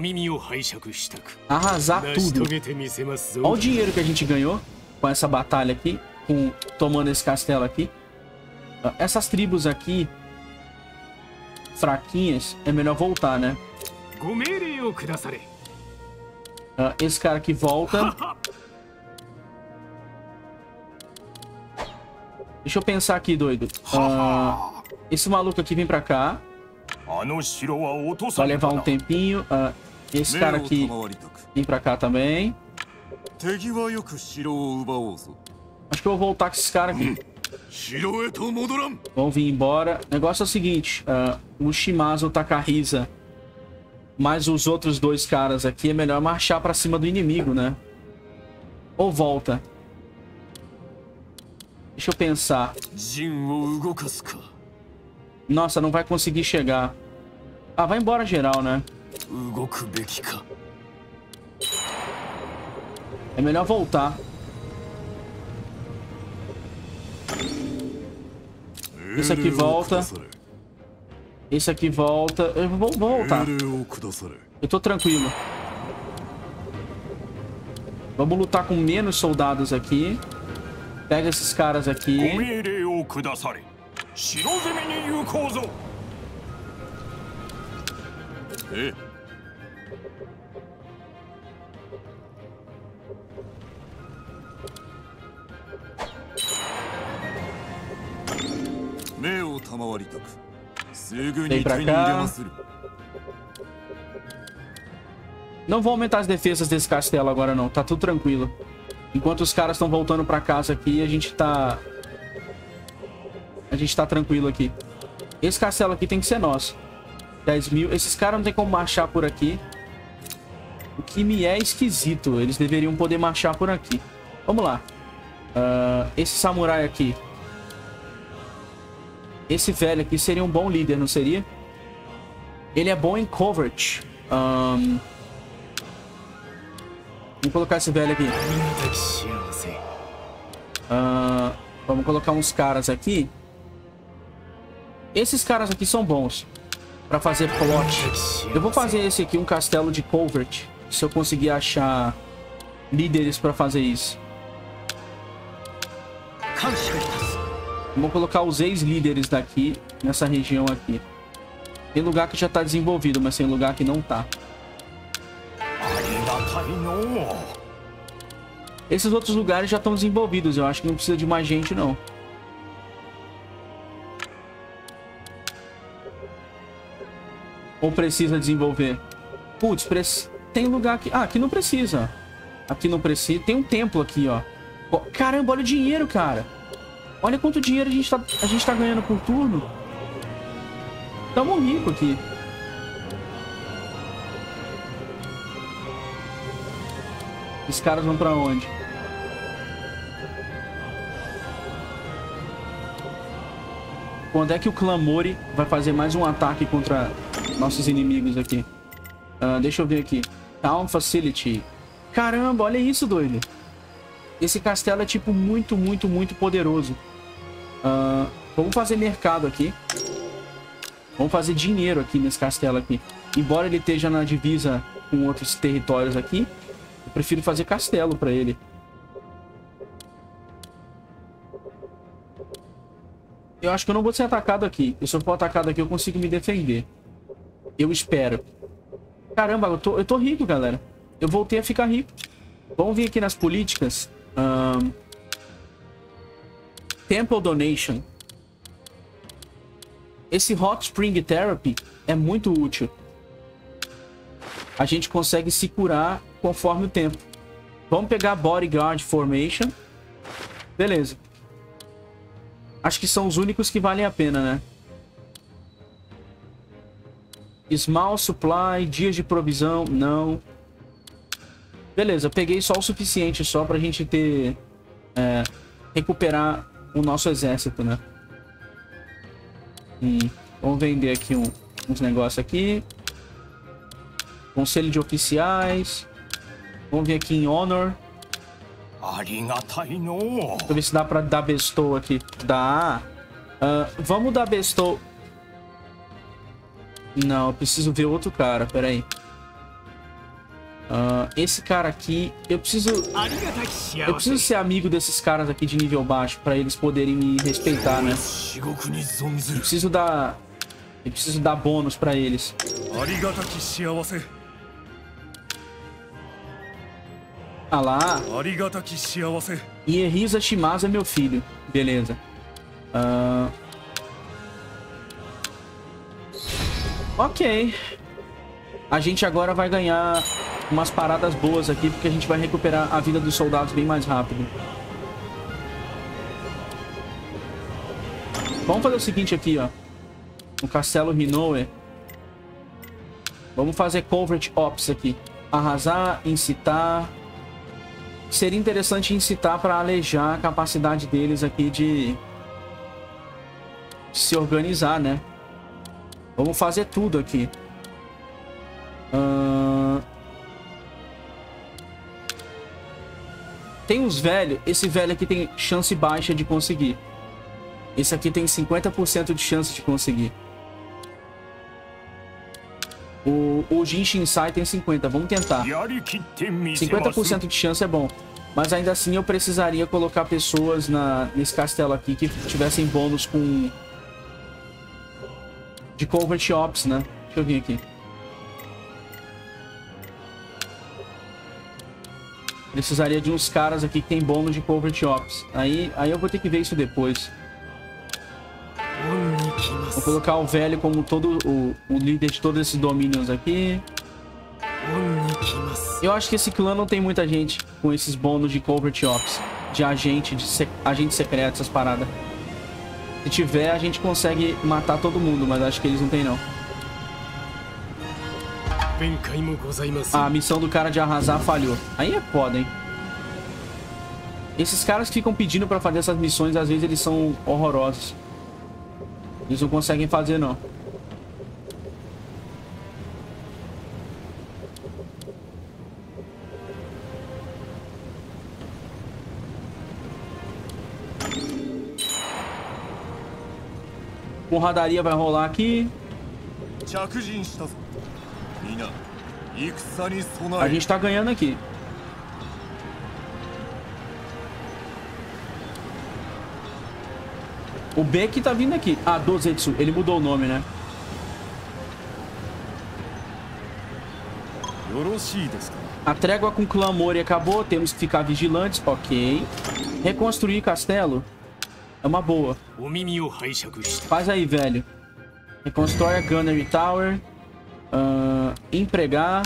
Arrasar tudo. Olha o dinheiro que a gente ganhou com essa batalha aqui. Com, tomando esse castelo aqui. Uh, essas tribos aqui fraquinhas, é melhor voltar, né? Uh, esse cara aqui volta. Deixa eu pensar aqui, doido. Uh, esse maluco aqui vem pra cá. Vai levar um tempinho. Uh, esse cara aqui vem pra cá também. Acho que eu vou voltar com esses caras aqui. Vamos vir embora. O negócio é o seguinte. Uh, o Shimazu Takahisa mais os outros dois caras aqui, é melhor marchar pra cima do inimigo, né? Ou volta. Deixa eu pensar. Nossa, não vai conseguir chegar. Ah, vai embora geral, né? É melhor voltar. Esse aqui volta. Esse aqui volta. Eu vou, vou voltar. Eu tô tranquilo. Vamos lutar com menos soldados aqui. Pega esses caras aqui. Vem pra cá. Não vou aumentar as defesas desse castelo agora não, tá tudo tranquilo. Enquanto os caras estão voltando pra casa aqui, a gente tá... A gente tá tranquilo aqui. Esse castelo aqui tem que ser nosso. dez mil. Esses caras não tem como marchar por aqui. O que me é esquisito. Eles deveriam poder marchar por aqui. Vamos lá. Uh, esse samurai aqui. Esse velho aqui seria um bom líder, não seria? Ele é bom em covert. Um... Vamos colocar esse velho aqui. Uh... Vamos colocar uns caras aqui. Esses caras aqui são bons pra fazer plot. Eu vou fazer esse aqui um castelo de covert. Se eu conseguir achar líderes pra fazer isso. Vamos colocar os ex-líderes daqui, nessa região aqui. Tem lugar que já tá desenvolvido, mas tem lugar que não tá. Esses outros lugares já estão desenvolvidos. Eu acho que não precisa de mais gente, não. Ou precisa desenvolver? Putz, prec... tem lugar aqui... Ah, aqui não precisa. Aqui não precisa. Tem um templo aqui, ó. Caramba, olha o dinheiro, cara. Olha quanto dinheiro a gente tá, a gente tá ganhando por turno. Tamo rico aqui. Os caras vão pra onde? Quando é que o clã Mori vai fazer mais um ataque contra nossos inimigos aqui? Uh, deixa eu ver aqui. Town Facility. Caramba, olha isso, doido. Esse castelo é tipo muito, muito, muito poderoso. Uh, vamos fazer mercado aqui. Vamos fazer dinheiro aqui nesse castelo aqui. Embora ele esteja na divisa com outros territórios aqui, eu prefiro fazer castelo pra ele. Eu acho que eu não vou ser atacado aqui. E se eu for atacado aqui, eu consigo me defender. Eu espero. Caramba, eu tô, eu tô rico, galera. Eu voltei a ficar rico. Vamos vir aqui nas políticas. Um... Temple Donation. Esse Hot Spring Therapy é muito útil. A gente consegue se curar conforme o tempo. Vamos pegar Bodyguard Formation. Beleza. Acho que são os únicos que valem a pena, né? Small Supply, dias de provisão, não. Beleza, peguei só o suficiente só pra gente ter... É, recuperar o nosso exército, né? Hum, vamos vender aqui um, uns negócios aqui. Conselho de oficiais. Vamos vir aqui em Honor. Deixa eu ver se dá pra dar bestow aqui. Dá. Uh, vamos dar bestow. Não, eu preciso ver outro cara. Pera aí. Uh, esse cara aqui, eu preciso... Eu preciso ser amigo desses caras aqui de nível baixo pra eles poderem me respeitar, né? Eu preciso dar... Eu preciso dar bônus pra eles. Ah lá. Ierisa Shimasa é meu filho. Beleza. Uh... Ok. A gente agora vai ganhar umas paradas boas aqui, porque a gente vai recuperar a vida dos soldados bem mais rápido. Vamos fazer o seguinte aqui, ó. No Castelo Rinoe. Vamos fazer Covert Ops aqui. Arrasar, incitar. Seria interessante incitar para alejar a capacidade deles aqui de... de se organizar, né? Vamos fazer tudo aqui. Uh... Tem uns velhos. Esse velho aqui tem chance baixa de conseguir. Esse aqui tem cinquenta por cento de chance de conseguir. O, o Jin Shinsai tem cinquenta. Vamos tentar. cinquenta por cento de chance é bom. Mas ainda assim eu precisaria colocar pessoas na, nesse castelo aqui que tivessem bônus com... de Covert Ops, né? Deixa eu vir aqui. Precisaria de uns caras aqui que tem bônus de Covert Ops. Aí, aí eu vou ter que ver isso depois. Vou colocar o velho como todo o, o líder de todos esses domínios aqui. Eu acho que esse clã não tem muita gente com esses bônus de Covert Ops. De agente, de sec... agente secreto, essas paradas. Se tiver, a gente consegue matar todo mundo, mas acho que eles não tem, não. A missão do cara de arrasar falhou. Aí é foda, hein? Esses caras que ficam pedindo pra fazer essas missões, às vezes eles são horrorosos. Eles não conseguem fazer, não. Porradaria vai rolar aqui. A gente tá ganhando aqui. O Beck tá vindo aqui. Ah, Dozetsu. Ele mudou o nome, né? A trégua com o clã Mori acabou. Temos que ficar vigilantes. Ok. Reconstruir castelo. É uma boa. Faz aí, velho. Reconstrói a Gunnery Tower. Uh, empregar.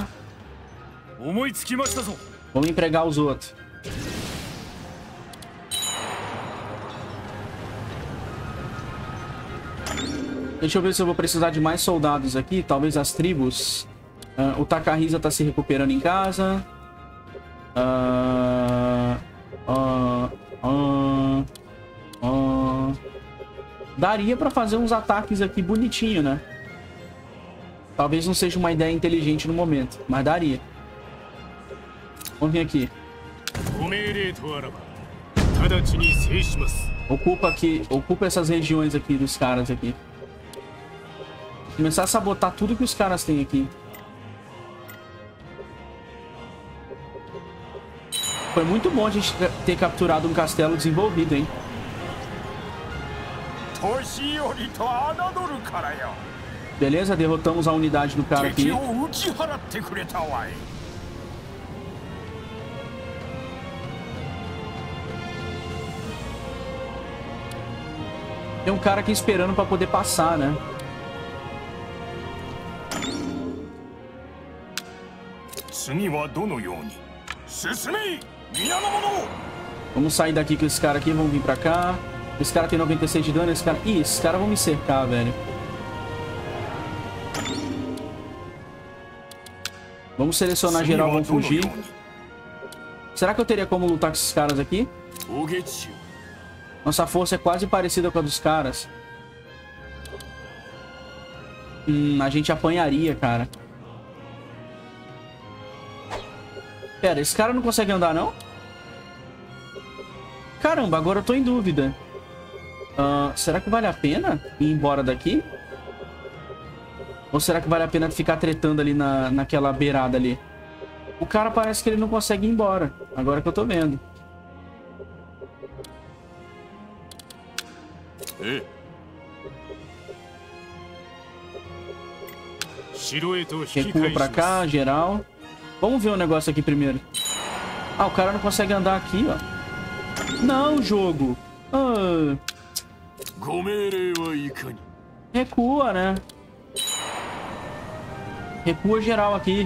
Vamos empregar os outros. Deixa eu ver se eu vou precisar de mais soldados aqui. Talvez as tribos. Uh, o Takahisa tá se recuperando em casa. Uh, uh, uh, uh. Daria pra fazer uns ataques aqui bonitinho, né? Talvez não seja uma ideia inteligente no momento, mas daria. Vamos vir aqui. Ocupa aqui, ocupa essas regiões aqui dos caras aqui. Começar a sabotar tudo que os caras têm aqui. Foi muito bom a gente ter capturado um castelo desenvolvido, hein? Beleza, derrotamos a unidade do cara aqui. Tem um cara aqui esperando pra poder passar, né? Vamos sair daqui com esse cara aqui, vamos vir pra cá. Esse cara tem noventa e seis de dano, esse cara... Ih, esses caras vão me cercar, velho. Vamos selecionar geral, vamos fugir. Será que eu teria como lutar com esses caras aqui? Nossa força é quase parecida com a dos caras. Hum, a gente apanharia, cara. Pera, esse cara não consegue andar, não? Caramba, agora eu tô em dúvida. Uh, será que vale a pena ir embora daqui? Ou será que vale a pena ficar tretando ali na, naquela beirada ali? O cara parece que ele não consegue ir embora. Agora que eu tô vendo. Recua pra cá, geral. Vamos ver o um negócio aqui primeiro. Ah, o cara não consegue andar aqui, ó. Não, jogo. Ah. Recua, né? Recua geral aqui.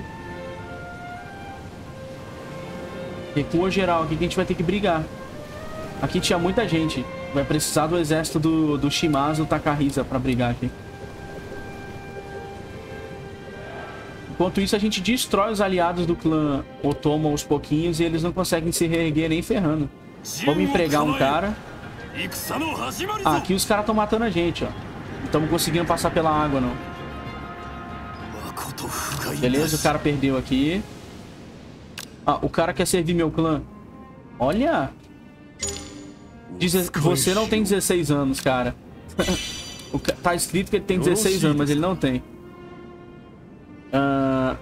Recua geral aqui que a gente vai ter que brigar. Aqui tinha muita gente. Vai precisar do exército do, do Shimazu Takahisa pra brigar aqui. Enquanto isso, a gente destrói os aliados do clã Otomo aos pouquinhos e eles não conseguem se reerguer nem ferrando. Vamos empregar um cara. Ah, aqui os caras estão matando a gente, ó. Não estamos conseguindo passar pela água, não. Beleza, o cara perdeu aqui. Ah, o cara quer servir meu clã. Olha! Diz... Você não tem dezesseis anos, cara. O ca... Tá escrito que ele tem dezesseis anos, mas ele não tem. Uh...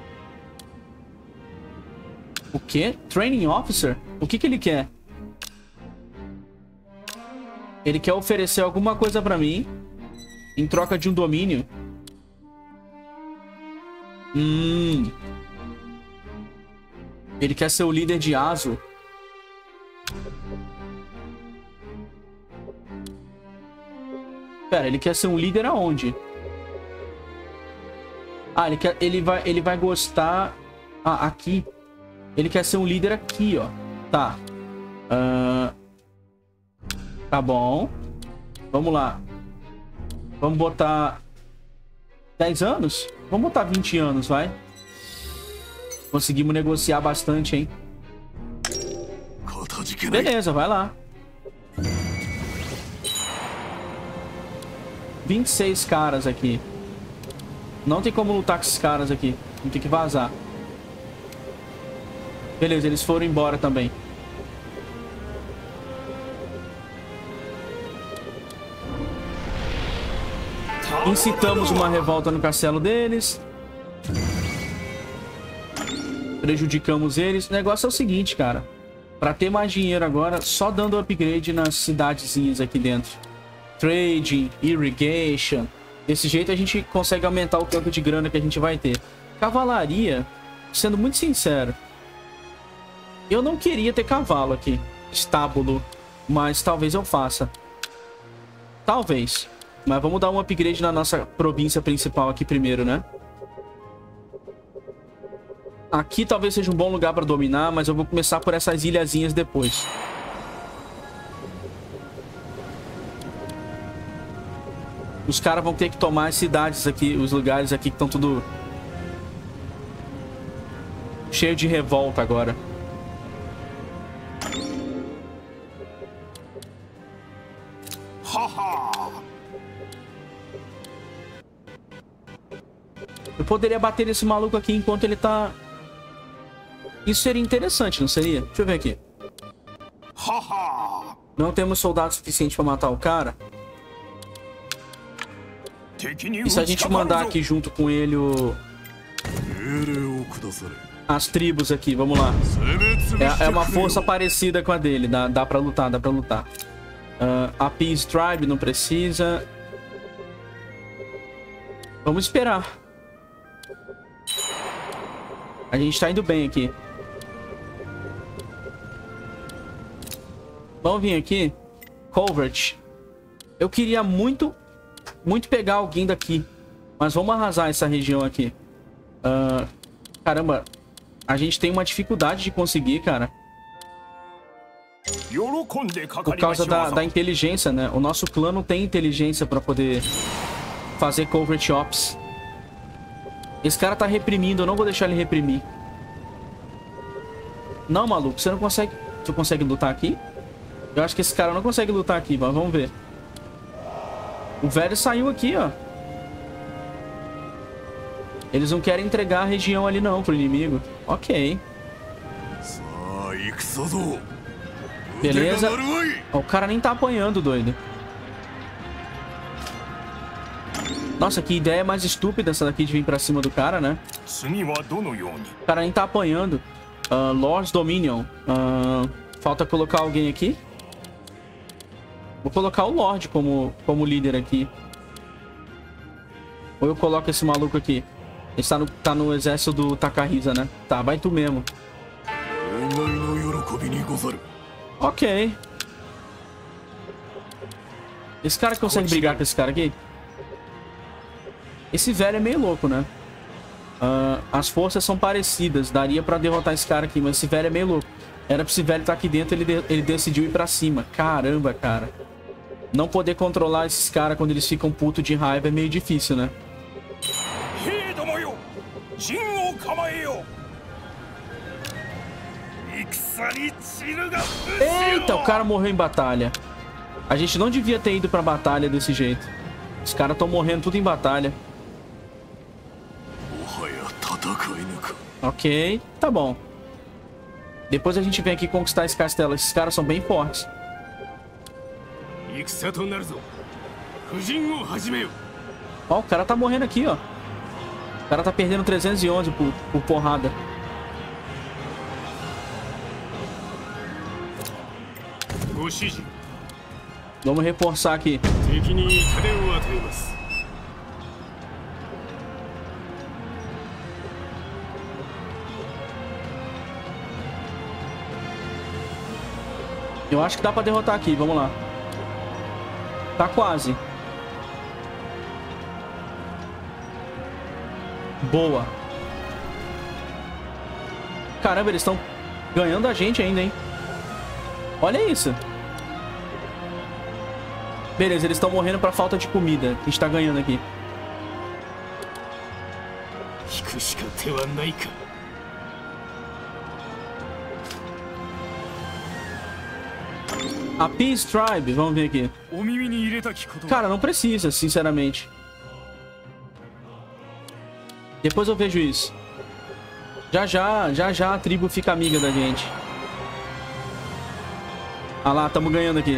O quê? Training Officer? O que que ele quer? Ele quer oferecer alguma coisa pra mim em troca de um domínio. Hum. Ele quer ser o líder de Azo. Pera, ele quer ser um líder aonde? Ah, ele, quer, ele, vai, ele vai gostar... Ah, aqui. Ele quer ser um líder aqui, ó. Tá. Uh... Tá bom. Vamos lá. Vamos botar... dez anos? Vamos botar vinte anos, vai. Conseguimos negociar bastante, hein? Beleza, vai lá. vinte e seis caras aqui. Não tem como lutar com esses caras aqui. Tem que vazar. Beleza, eles foram embora também. Incitamos uma revolta no castelo deles. Prejudicamos eles. O negócio é o seguinte, cara. Pra ter mais dinheiro agora, só dando upgrade nas cidadezinhas aqui dentro. Trading, irrigation. Desse jeito a gente consegue aumentar o tanto de grana que a gente vai ter. Cavalaria, sendo muito sincero, eu não queria ter cavalo aqui. Estábulo. Mas talvez eu faça. Talvez. Mas vamos dar um upgrade na nossa província principal aqui primeiro, né? Aqui talvez seja um bom lugar para dominar, mas eu vou começar por essas ilhazinhas depois. Os caras vão ter que tomar as cidades aqui, os lugares aqui que estão tudo cheio de revolta agora. Eu poderia bater nesse maluco aqui enquanto ele tá... Isso seria interessante, não seria? Deixa eu ver aqui. Não temos soldados suficientes pra matar o cara. E se a gente mandar aqui junto com ele o... as tribos aqui, vamos lá. É, é uma força parecida com a dele. Dá, dá pra lutar, dá pra lutar. Uh, a Peace Tribe não precisa. Vamos esperar. A gente tá indo bem aqui. Vamos vir aqui. Covert. Eu queria muito, muito pegar alguém daqui. Mas vamos arrasar essa região aqui. Uh, caramba. A gente tem uma dificuldade de conseguir, cara. Por causa da, da inteligência, né? O nosso clã não tem inteligência pra poder fazer Covert Ops. Esse cara tá reprimindo. Eu não vou deixar ele reprimir. Não, maluco. Você não consegue... Você consegue lutar aqui? Eu acho que esse cara não consegue lutar aqui, mas vamos ver. O velho saiu aqui, ó. Eles não querem entregar a região ali não pro inimigo. Ok. Beleza. O cara nem tá apanhando, doido. Nossa, que ideia mais estúpida essa daqui de vir pra cima do cara, né? O cara nem tá apanhando. Uh, Lord's Dominion. Uh, falta colocar alguém aqui. Vou colocar o Lorde como, como líder aqui. Ou eu coloco esse maluco aqui. Ele tá no, tá no exército do Takahisa, né? Tá, vai tu mesmo. Ok. Esse cara consegue brigar com esse cara aqui? Esse velho é meio louco, né? Uh, as forças são parecidas. Daria pra derrotar esse cara aqui, mas esse velho é meio louco. Era pra esse velho estar aqui dentro, ele, de ele decidiu ir pra cima. Caramba, cara. Não poder controlar esses caras quando eles ficam putos de raiva é meio difícil, né? Eita, o cara morreu em batalha. A gente não devia ter ido pra batalha desse jeito. Os caras estão morrendo tudo em batalha. Ok, tá bom. Depois a gente vem aqui conquistar esse castelo. Esses caras são bem fortes. Ó, o cara tá morrendo aqui, ó. O cara tá perdendo trezentos e onze por, por porrada. Vamos reforçar aqui. Eu acho que dá pra derrotar aqui, vamos lá. Tá quase. Boa. Caramba, eles estão ganhando a gente ainda, hein? Olha isso. Beleza, eles estão morrendo pra falta de comida. A gente tá ganhando aqui. A Peace Tribe, vamos ver aqui. Cara, não precisa, sinceramente. Depois eu vejo isso. Já já, já já a tribo fica amiga da gente. Ah lá, tamo ganhando aqui.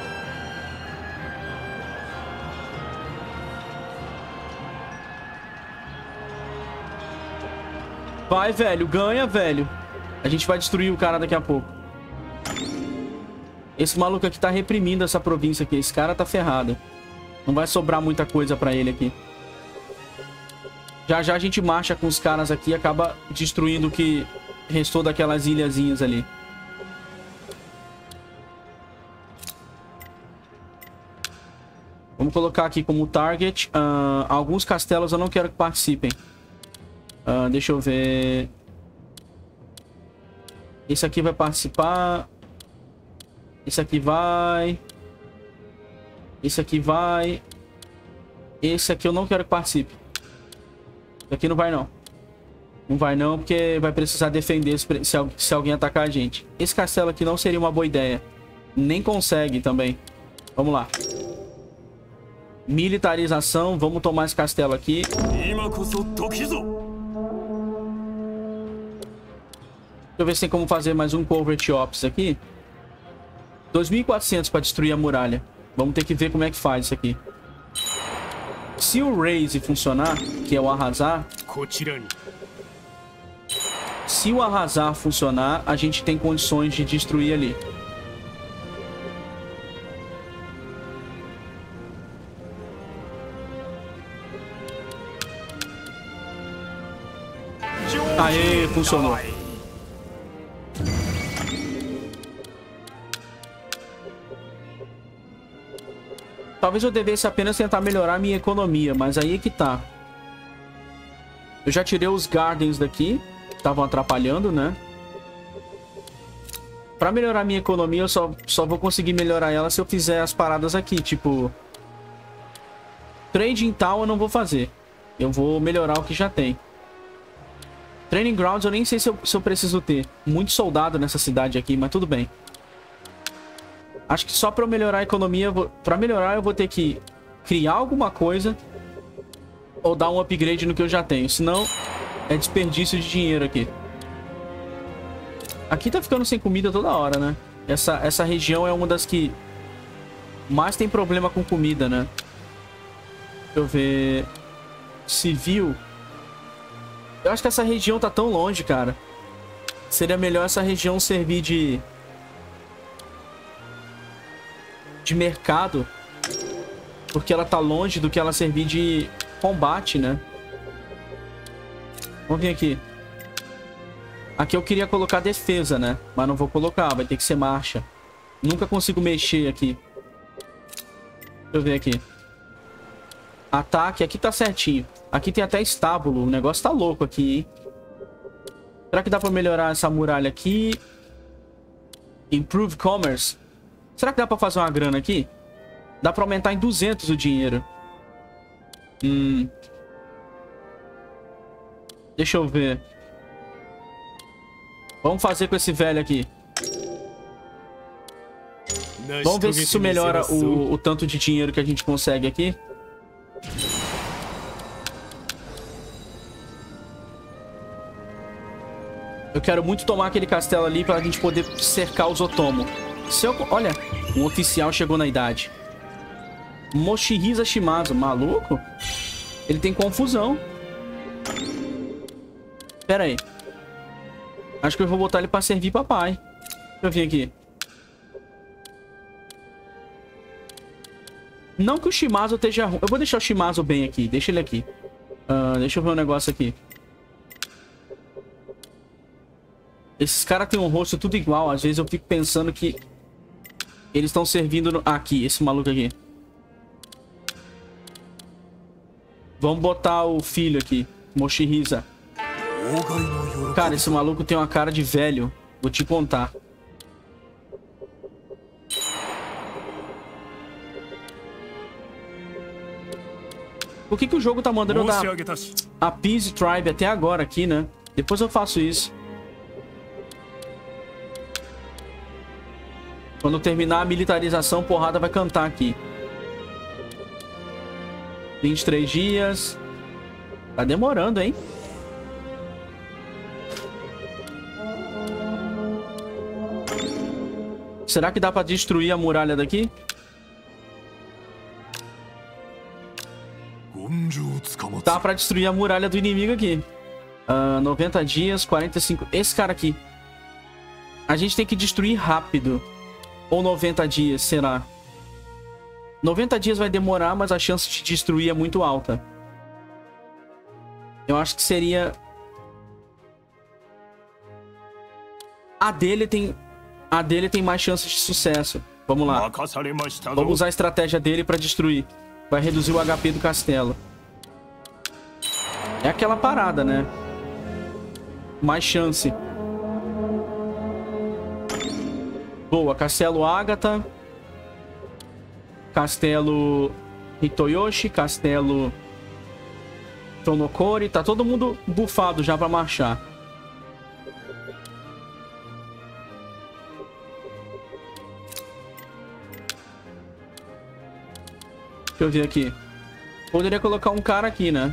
Vai, velho, ganha, velho. A gente vai destruir o cara daqui a pouco. Esse maluco aqui tá reprimindo essa província aqui. Esse cara tá ferrado. Não vai sobrar muita coisa pra ele aqui. Já já a gente marcha com os caras aqui e acaba destruindo o que restou daquelas ilhazinhas ali. Vamos colocar aqui como target. Uh, alguns castelos eu não quero que participem. Uh, deixa eu ver. Esse aqui vai participar. Esse aqui vai. Esse aqui vai. Esse aqui eu não quero que participe. Esse aqui não vai não. Não vai não, porque vai precisar defender se, se alguém atacar a gente. Esse castelo aqui não seria uma boa ideia. Nem consegue também. Vamos lá. Militarização. Vamos tomar esse castelo aqui. Deixa eu ver se tem como fazer mais um Covert Ops aqui. dois mil e quatrocentos para destruir a muralha. Vamos ter que ver como é que faz isso aqui. Se o Raise funcionar, que é o arrasar. Se o arrasar funcionar, a gente tem condições de destruir ali. Aê, funcionou. Talvez eu devesse apenas tentar melhorar a minha economia, mas aí é que tá. Eu já tirei os Gardens daqui, estavam atrapalhando, né? Pra melhorar a minha economia, eu só, só vou conseguir melhorar ela se eu fizer as paradas aqui, tipo... Trading tal eu não vou fazer. Eu vou melhorar o que já tem. Training Grounds eu nem sei se eu, se eu preciso ter. Muito soldado nessa cidade aqui, mas tudo bem. Acho que só pra eu melhorar a economia, eu vou, pra melhorar eu vou ter que criar alguma coisa ou dar um upgrade no que eu já tenho. Senão é desperdício de dinheiro aqui. Aqui tá ficando sem comida toda hora, né? Essa, essa região é uma das que mais tem problema com comida, né? Deixa eu ver... Civil. Eu acho que essa região tá tão longe, cara. Seria melhor essa região servir de... de mercado, porque ela tá longe do que ela servir de combate, né? Vamos vir aqui. Aqui eu queria colocar defesa, né? Mas não vou colocar, vai ter que ser marcha. Nunca consigo mexer aqui. Deixa eu ver aqui. Ataque, aqui tá certinho. Aqui tem até estábulo, o negócio tá louco aqui, hein? Será que dá pra melhorar essa muralha aqui? Improve Commerce. Será que dá pra fazer uma grana aqui? Dá pra aumentar em duzentos o dinheiro. Hum. Deixa eu ver. Vamos fazer com esse velho aqui. Vamos ver se isso melhora o, o tanto de dinheiro que a gente consegue aqui. Eu quero muito tomar aquele castelo ali pra gente poder cercar os Otomo. Se eu... Olha, um oficial chegou na idade. Moshihisa Shimazu, maluco? Ele tem confusão. Pera aí. Acho que eu vou botar ele pra servir papai. Deixa eu vir aqui. Não que o Shimazu esteja ruim. Eu vou deixar o Shimazu bem aqui. Deixa ele aqui. Uh, deixa eu ver um negócio aqui. Esses caras têm um rosto tudo igual. Às vezes eu fico pensando que eles estão servindo no... Aqui, esse maluco aqui. Vamos botar o filho aqui. Moshihisa. Cara, esse maluco tem uma cara de velho. Vou te contar. Por que que o jogo tá mandando eu dar a Peace Tribe até agora aqui, né? Depois eu faço isso. Quando terminar a militarização, porrada vai cantar aqui. vinte e três dias. Tá demorando, hein? Será que dá pra destruir a muralha daqui? Dá pra destruir a muralha do inimigo aqui. Uh, noventa dias, quarenta e cinco... Esse cara aqui. A gente tem que destruir rápido. Ou noventa dias, será? noventa dias vai demorar, mas a chance de destruir é muito alta. Eu acho que seria... A dele tem... A dele tem mais chances de sucesso. Vamos lá. Vamos usar a estratégia dele pra destruir. Vai reduzir o H P do castelo. É aquela parada, né? Mais chance. Boa. Castelo Ágata. Castelo Hitoyoshi. Castelo Tonokori. Tá todo mundo bufado já pra marchar. Deixa eu ver aqui. Poderia colocar um cara aqui, né?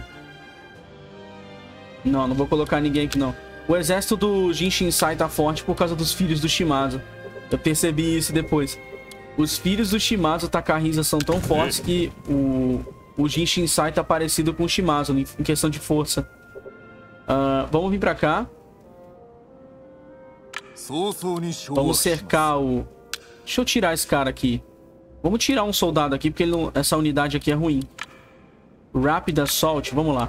Não, não vou colocar ninguém aqui, não. O exército do Jin Shinsai tá forte por causa dos filhos do Shimazu. Eu percebi isso depois. Os filhos do Shimazu Takahisa são tão fortes que o, o Jin Shinsai tá parecido com o Shimazu em questão de força. Uh, vamos vir pra cá. Vamos cercar o... Deixa eu tirar esse cara aqui. Vamos tirar um soldado aqui, porque ele não... essa unidade aqui é ruim. Rapid Assault, vamos lá.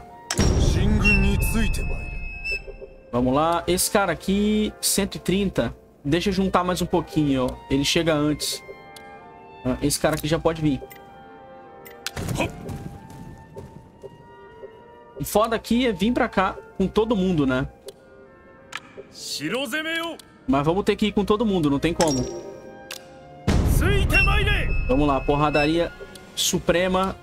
Vamos lá. Esse cara aqui, cento e trinta. Deixa eu juntar mais um pouquinho, ó. Ele chega antes. Esse cara aqui já pode vir. O foda aqui é vir pra cá com todo mundo, né? Mas vamos ter que ir com todo mundo, não tem como. Vamos lá, porradaria suprema.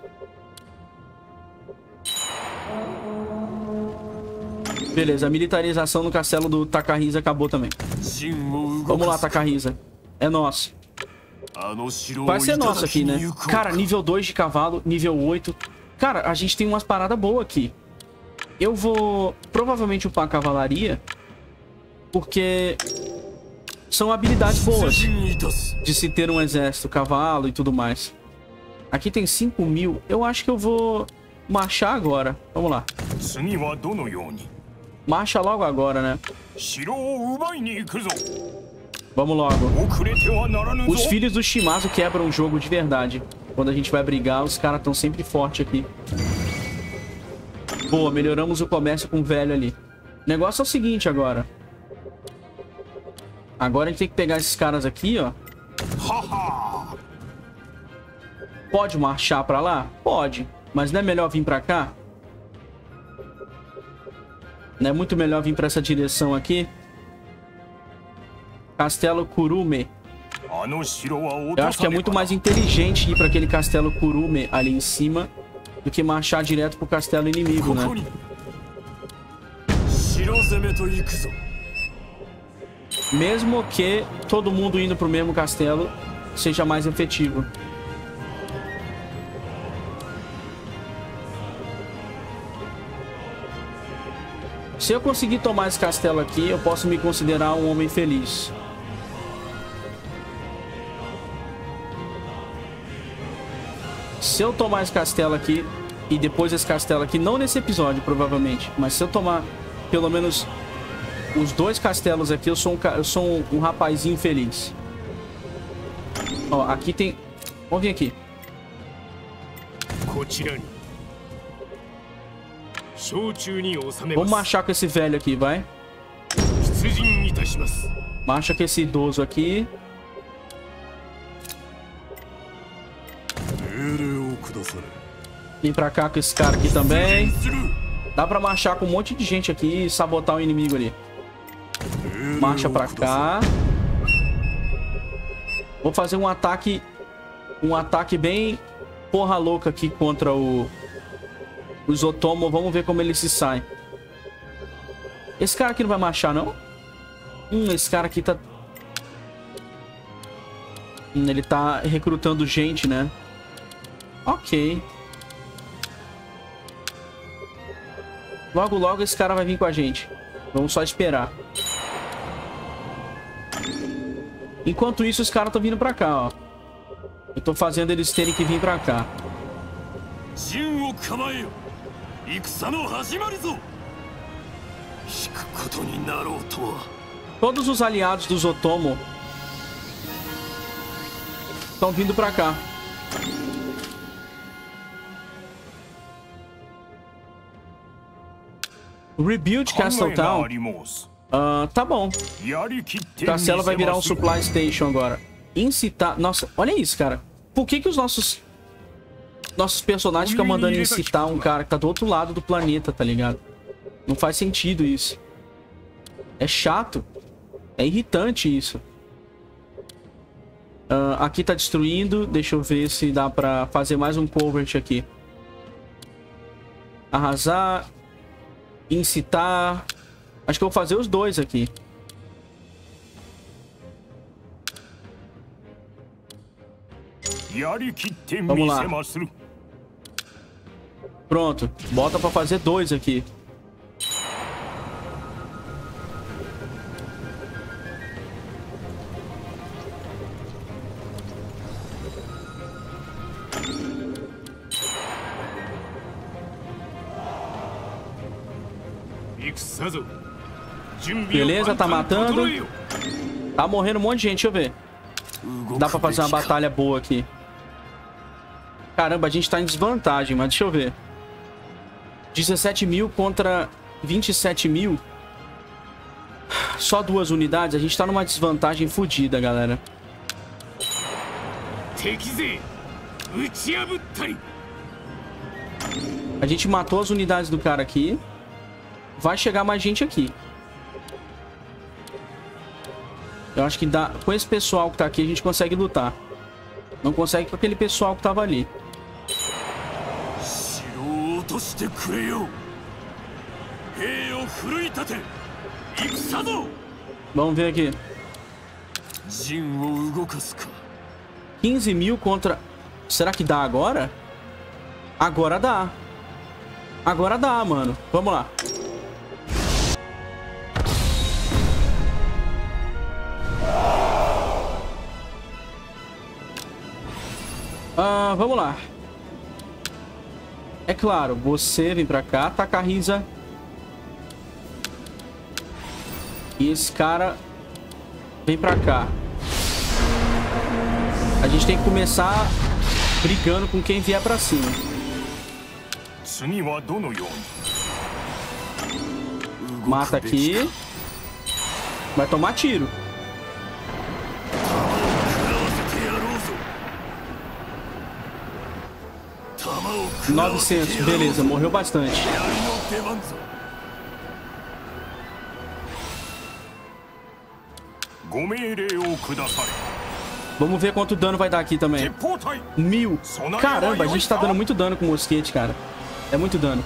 Beleza, a militarização no castelo do Takahisa acabou também. Vamos lá, Takahisa. É nosso. Vai ser nosso aqui, né? Cara, nível dois de cavalo, nível oito. Cara, a gente tem umas paradas boas aqui. Eu vou provavelmente upar a cavalaria, porque são habilidades boas de se ter um exército, cavalo e tudo mais. Aqui tem cinco mil. Eu acho que eu vou marchar agora. Vamos lá. Marcha logo agora, né? Vamos logo. Os filhos do Shimazu quebram o jogo de verdade. Quando a gente vai brigar, os caras estão sempre fortes aqui. Boa, melhoramos o comércio com o velho ali. O negócio é o seguinte agora. Agora a gente tem que pegar esses caras aqui, ó. Pode marchar pra lá? Pode. Mas não é melhor vir pra cá? Não é muito melhor vir pra essa direção aqui? Castelo Kurume. Eu acho que é muito mais inteligente ir pra aquele castelo Kurume ali em cima do que marchar direto pro castelo inimigo, né? Mesmo que todo mundo indo pro mesmo castelo seja mais efetivo. Se eu conseguir tomar esse castelo aqui, eu posso me considerar um homem feliz. Se eu tomar esse castelo aqui e depois esse castelo aqui, não nesse episódio provavelmente, mas se eu tomar pelo menos os dois castelos aqui, eu sou um, eu sou um, um rapazinho feliz. Ó, aqui tem... Vamos vir aqui. Vamos marchar com esse velho aqui, vai. Marcha com esse idoso aqui. Vem pra cá com esse cara aqui também. Dá pra marchar com um monte de gente aqui e sabotar o inimigo ali. Marcha pra cá. Vou fazer um ataque... Um ataque bem porra louca aqui contra o... Os Otomo. Vamos ver como ele se sai. Esse cara aqui não vai marchar, não? Hum, esse cara aqui tá... Hum, ele tá recrutando gente, né? Ok. Logo, logo esse cara vai vir com a gente. Vamos só esperar. Enquanto isso, os caras estão vindo pra cá, ó. Eu tô fazendo eles terem que vir pra cá. Todos os aliados dos Otomo estão vindo pra cá. Rebuild Castle Town. Uh, tá bom. Castelo vai virar um supply station agora. Incitar... Nossa, olha isso, cara. Por que que os nossos... Nossos personagens ficam mandando incitar um cara que tá do outro lado do planeta, tá ligado? Não faz sentido isso. É chato. É irritante isso. Uh, aqui tá destruindo. Deixa eu ver se dá pra fazer mais um covert aqui. Arrasar. Incitar. Acho que eu vou fazer os dois aqui. Vamos lá. Pronto. Bota pra fazer dois aqui. Beleza, tá matando. Tá morrendo um monte de gente, deixa eu ver. Dá pra fazer uma batalha boa aqui. Caramba, a gente tá em desvantagem, mas deixa eu ver. dezessete mil contra vinte e sete mil. Só duas unidades, a gente tá numa desvantagem fodida, galera. A gente matou as unidades do cara aqui. Vai chegar mais gente aqui. Eu acho que dá... Com esse pessoal que tá aqui, a gente consegue lutar. Não consegue com aquele pessoal que tava ali. Vamos ver aqui. quinze mil contra... Será que dá agora? Agora dá. Agora dá, mano. Vamos lá. Ah, vamos lá. É claro, você vem pra cá, Takahisa. E esse cara vem pra cá. A gente tem que começar brigando com quem vier pra cima. Mata aqui. Vai tomar tiro. novecentos, beleza, morreu bastante. Vamos ver quanto dano vai dar aqui também. Mil. Caramba, a gente tá dando muito dano com o mosquete, cara. É muito dano.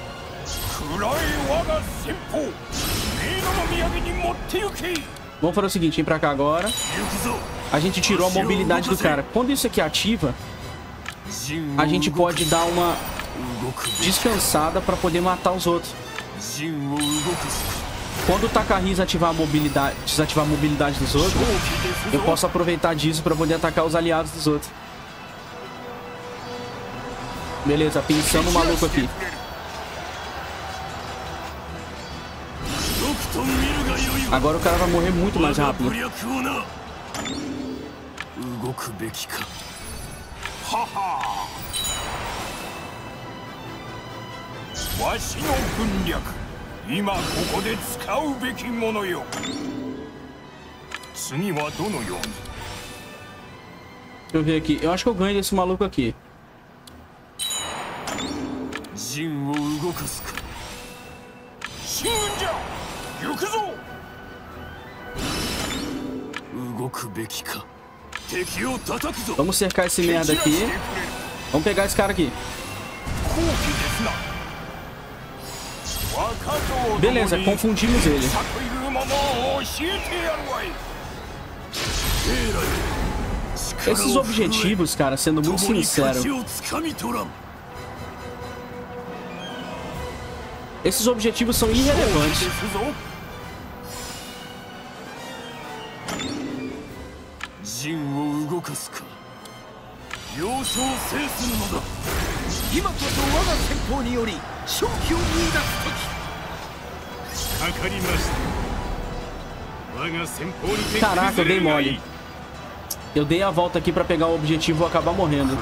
Vamos fazer o seguinte, vem pra cá agora. A gente tirou a mobilidade do cara. Quando isso aqui ativa, a gente pode dar uma descansada pra poder matar os outros. Quando o Takahisa ativar a mobilidade, desativar a mobilidade dos outros, eu posso aproveitar disso pra poder atacar os aliados dos outros. Beleza, pensando o maluco aqui. Agora o cara vai morrer muito mais rápido. Deixa eu ver aqui. Eu acho que eu ganho desse maluco aqui. Vamos cercar esse merda aqui. Vamos pegar esse cara aqui. Beleza, confundimos ele. Esses objetivos, cara, sendo muito sincero, esses objetivos são irrelevantes. Caraca, eu dei mole. Eu dei a volta aqui pra pegar o objetivo e vou acabar morrendo.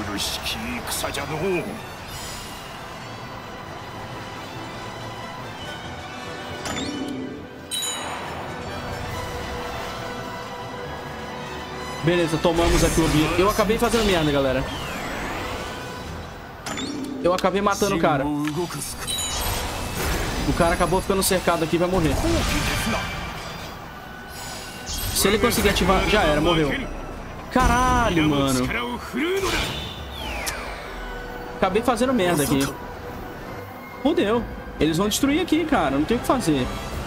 Beleza, tomamos aqui o objetivo. Eu acabei fazendo merda, galera. Eu acabei matando o cara. O cara acabou ficando cercado aqui e vai morrer. Se ele conseguir ativar... Já era, morreu. Caralho, mano. Acabei fazendo merda aqui. Fudeu. Eles vão destruir aqui, cara. Não tem o que fazer.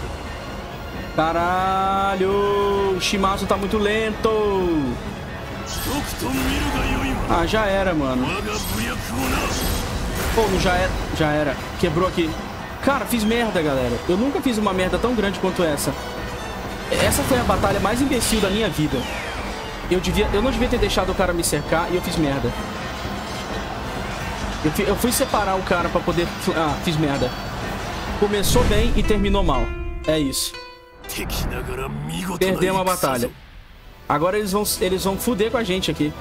Caralho. O Shimazu tá muito lento. Ah, já era, mano. Pô, não já era. Já era. Quebrou aqui. Cara, fiz merda, galera. Eu nunca fiz uma merda tão grande quanto essa. Essa foi a batalha mais imbecil da minha vida. Eu, devia, eu não devia ter deixado o cara me cercar e eu fiz merda. Eu, fi, eu fui separar o cara pra poder... Ah, fiz merda. Começou bem e terminou mal. É isso. Perdemos a batalha. Agora eles vão, eles vão fuder com a gente aqui.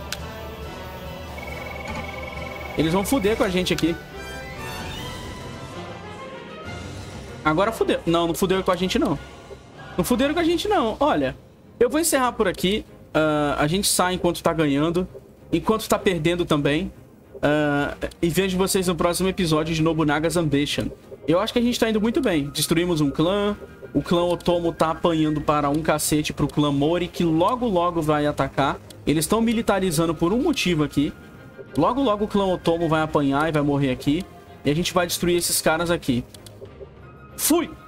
Eles vão fuder com a gente aqui. Agora fudeu. Não, não fudeu com a gente, não. Não fuderam com a gente, não. Olha, eu vou encerrar por aqui. Uh, a gente sai enquanto tá ganhando. Enquanto tá perdendo também. Uh, e vejo vocês no próximo episódio de Nobunaga's Ambition. Eu acho que a gente tá indo muito bem. Destruímos um clã. O clã Otomo tá apanhando para um cacete pro clã Mori, que logo logo vai atacar. Eles estão militarizando por um motivo aqui. Logo logo o clã Otomo vai apanhar e vai morrer aqui. E a gente vai destruir esses caras aqui. Fui!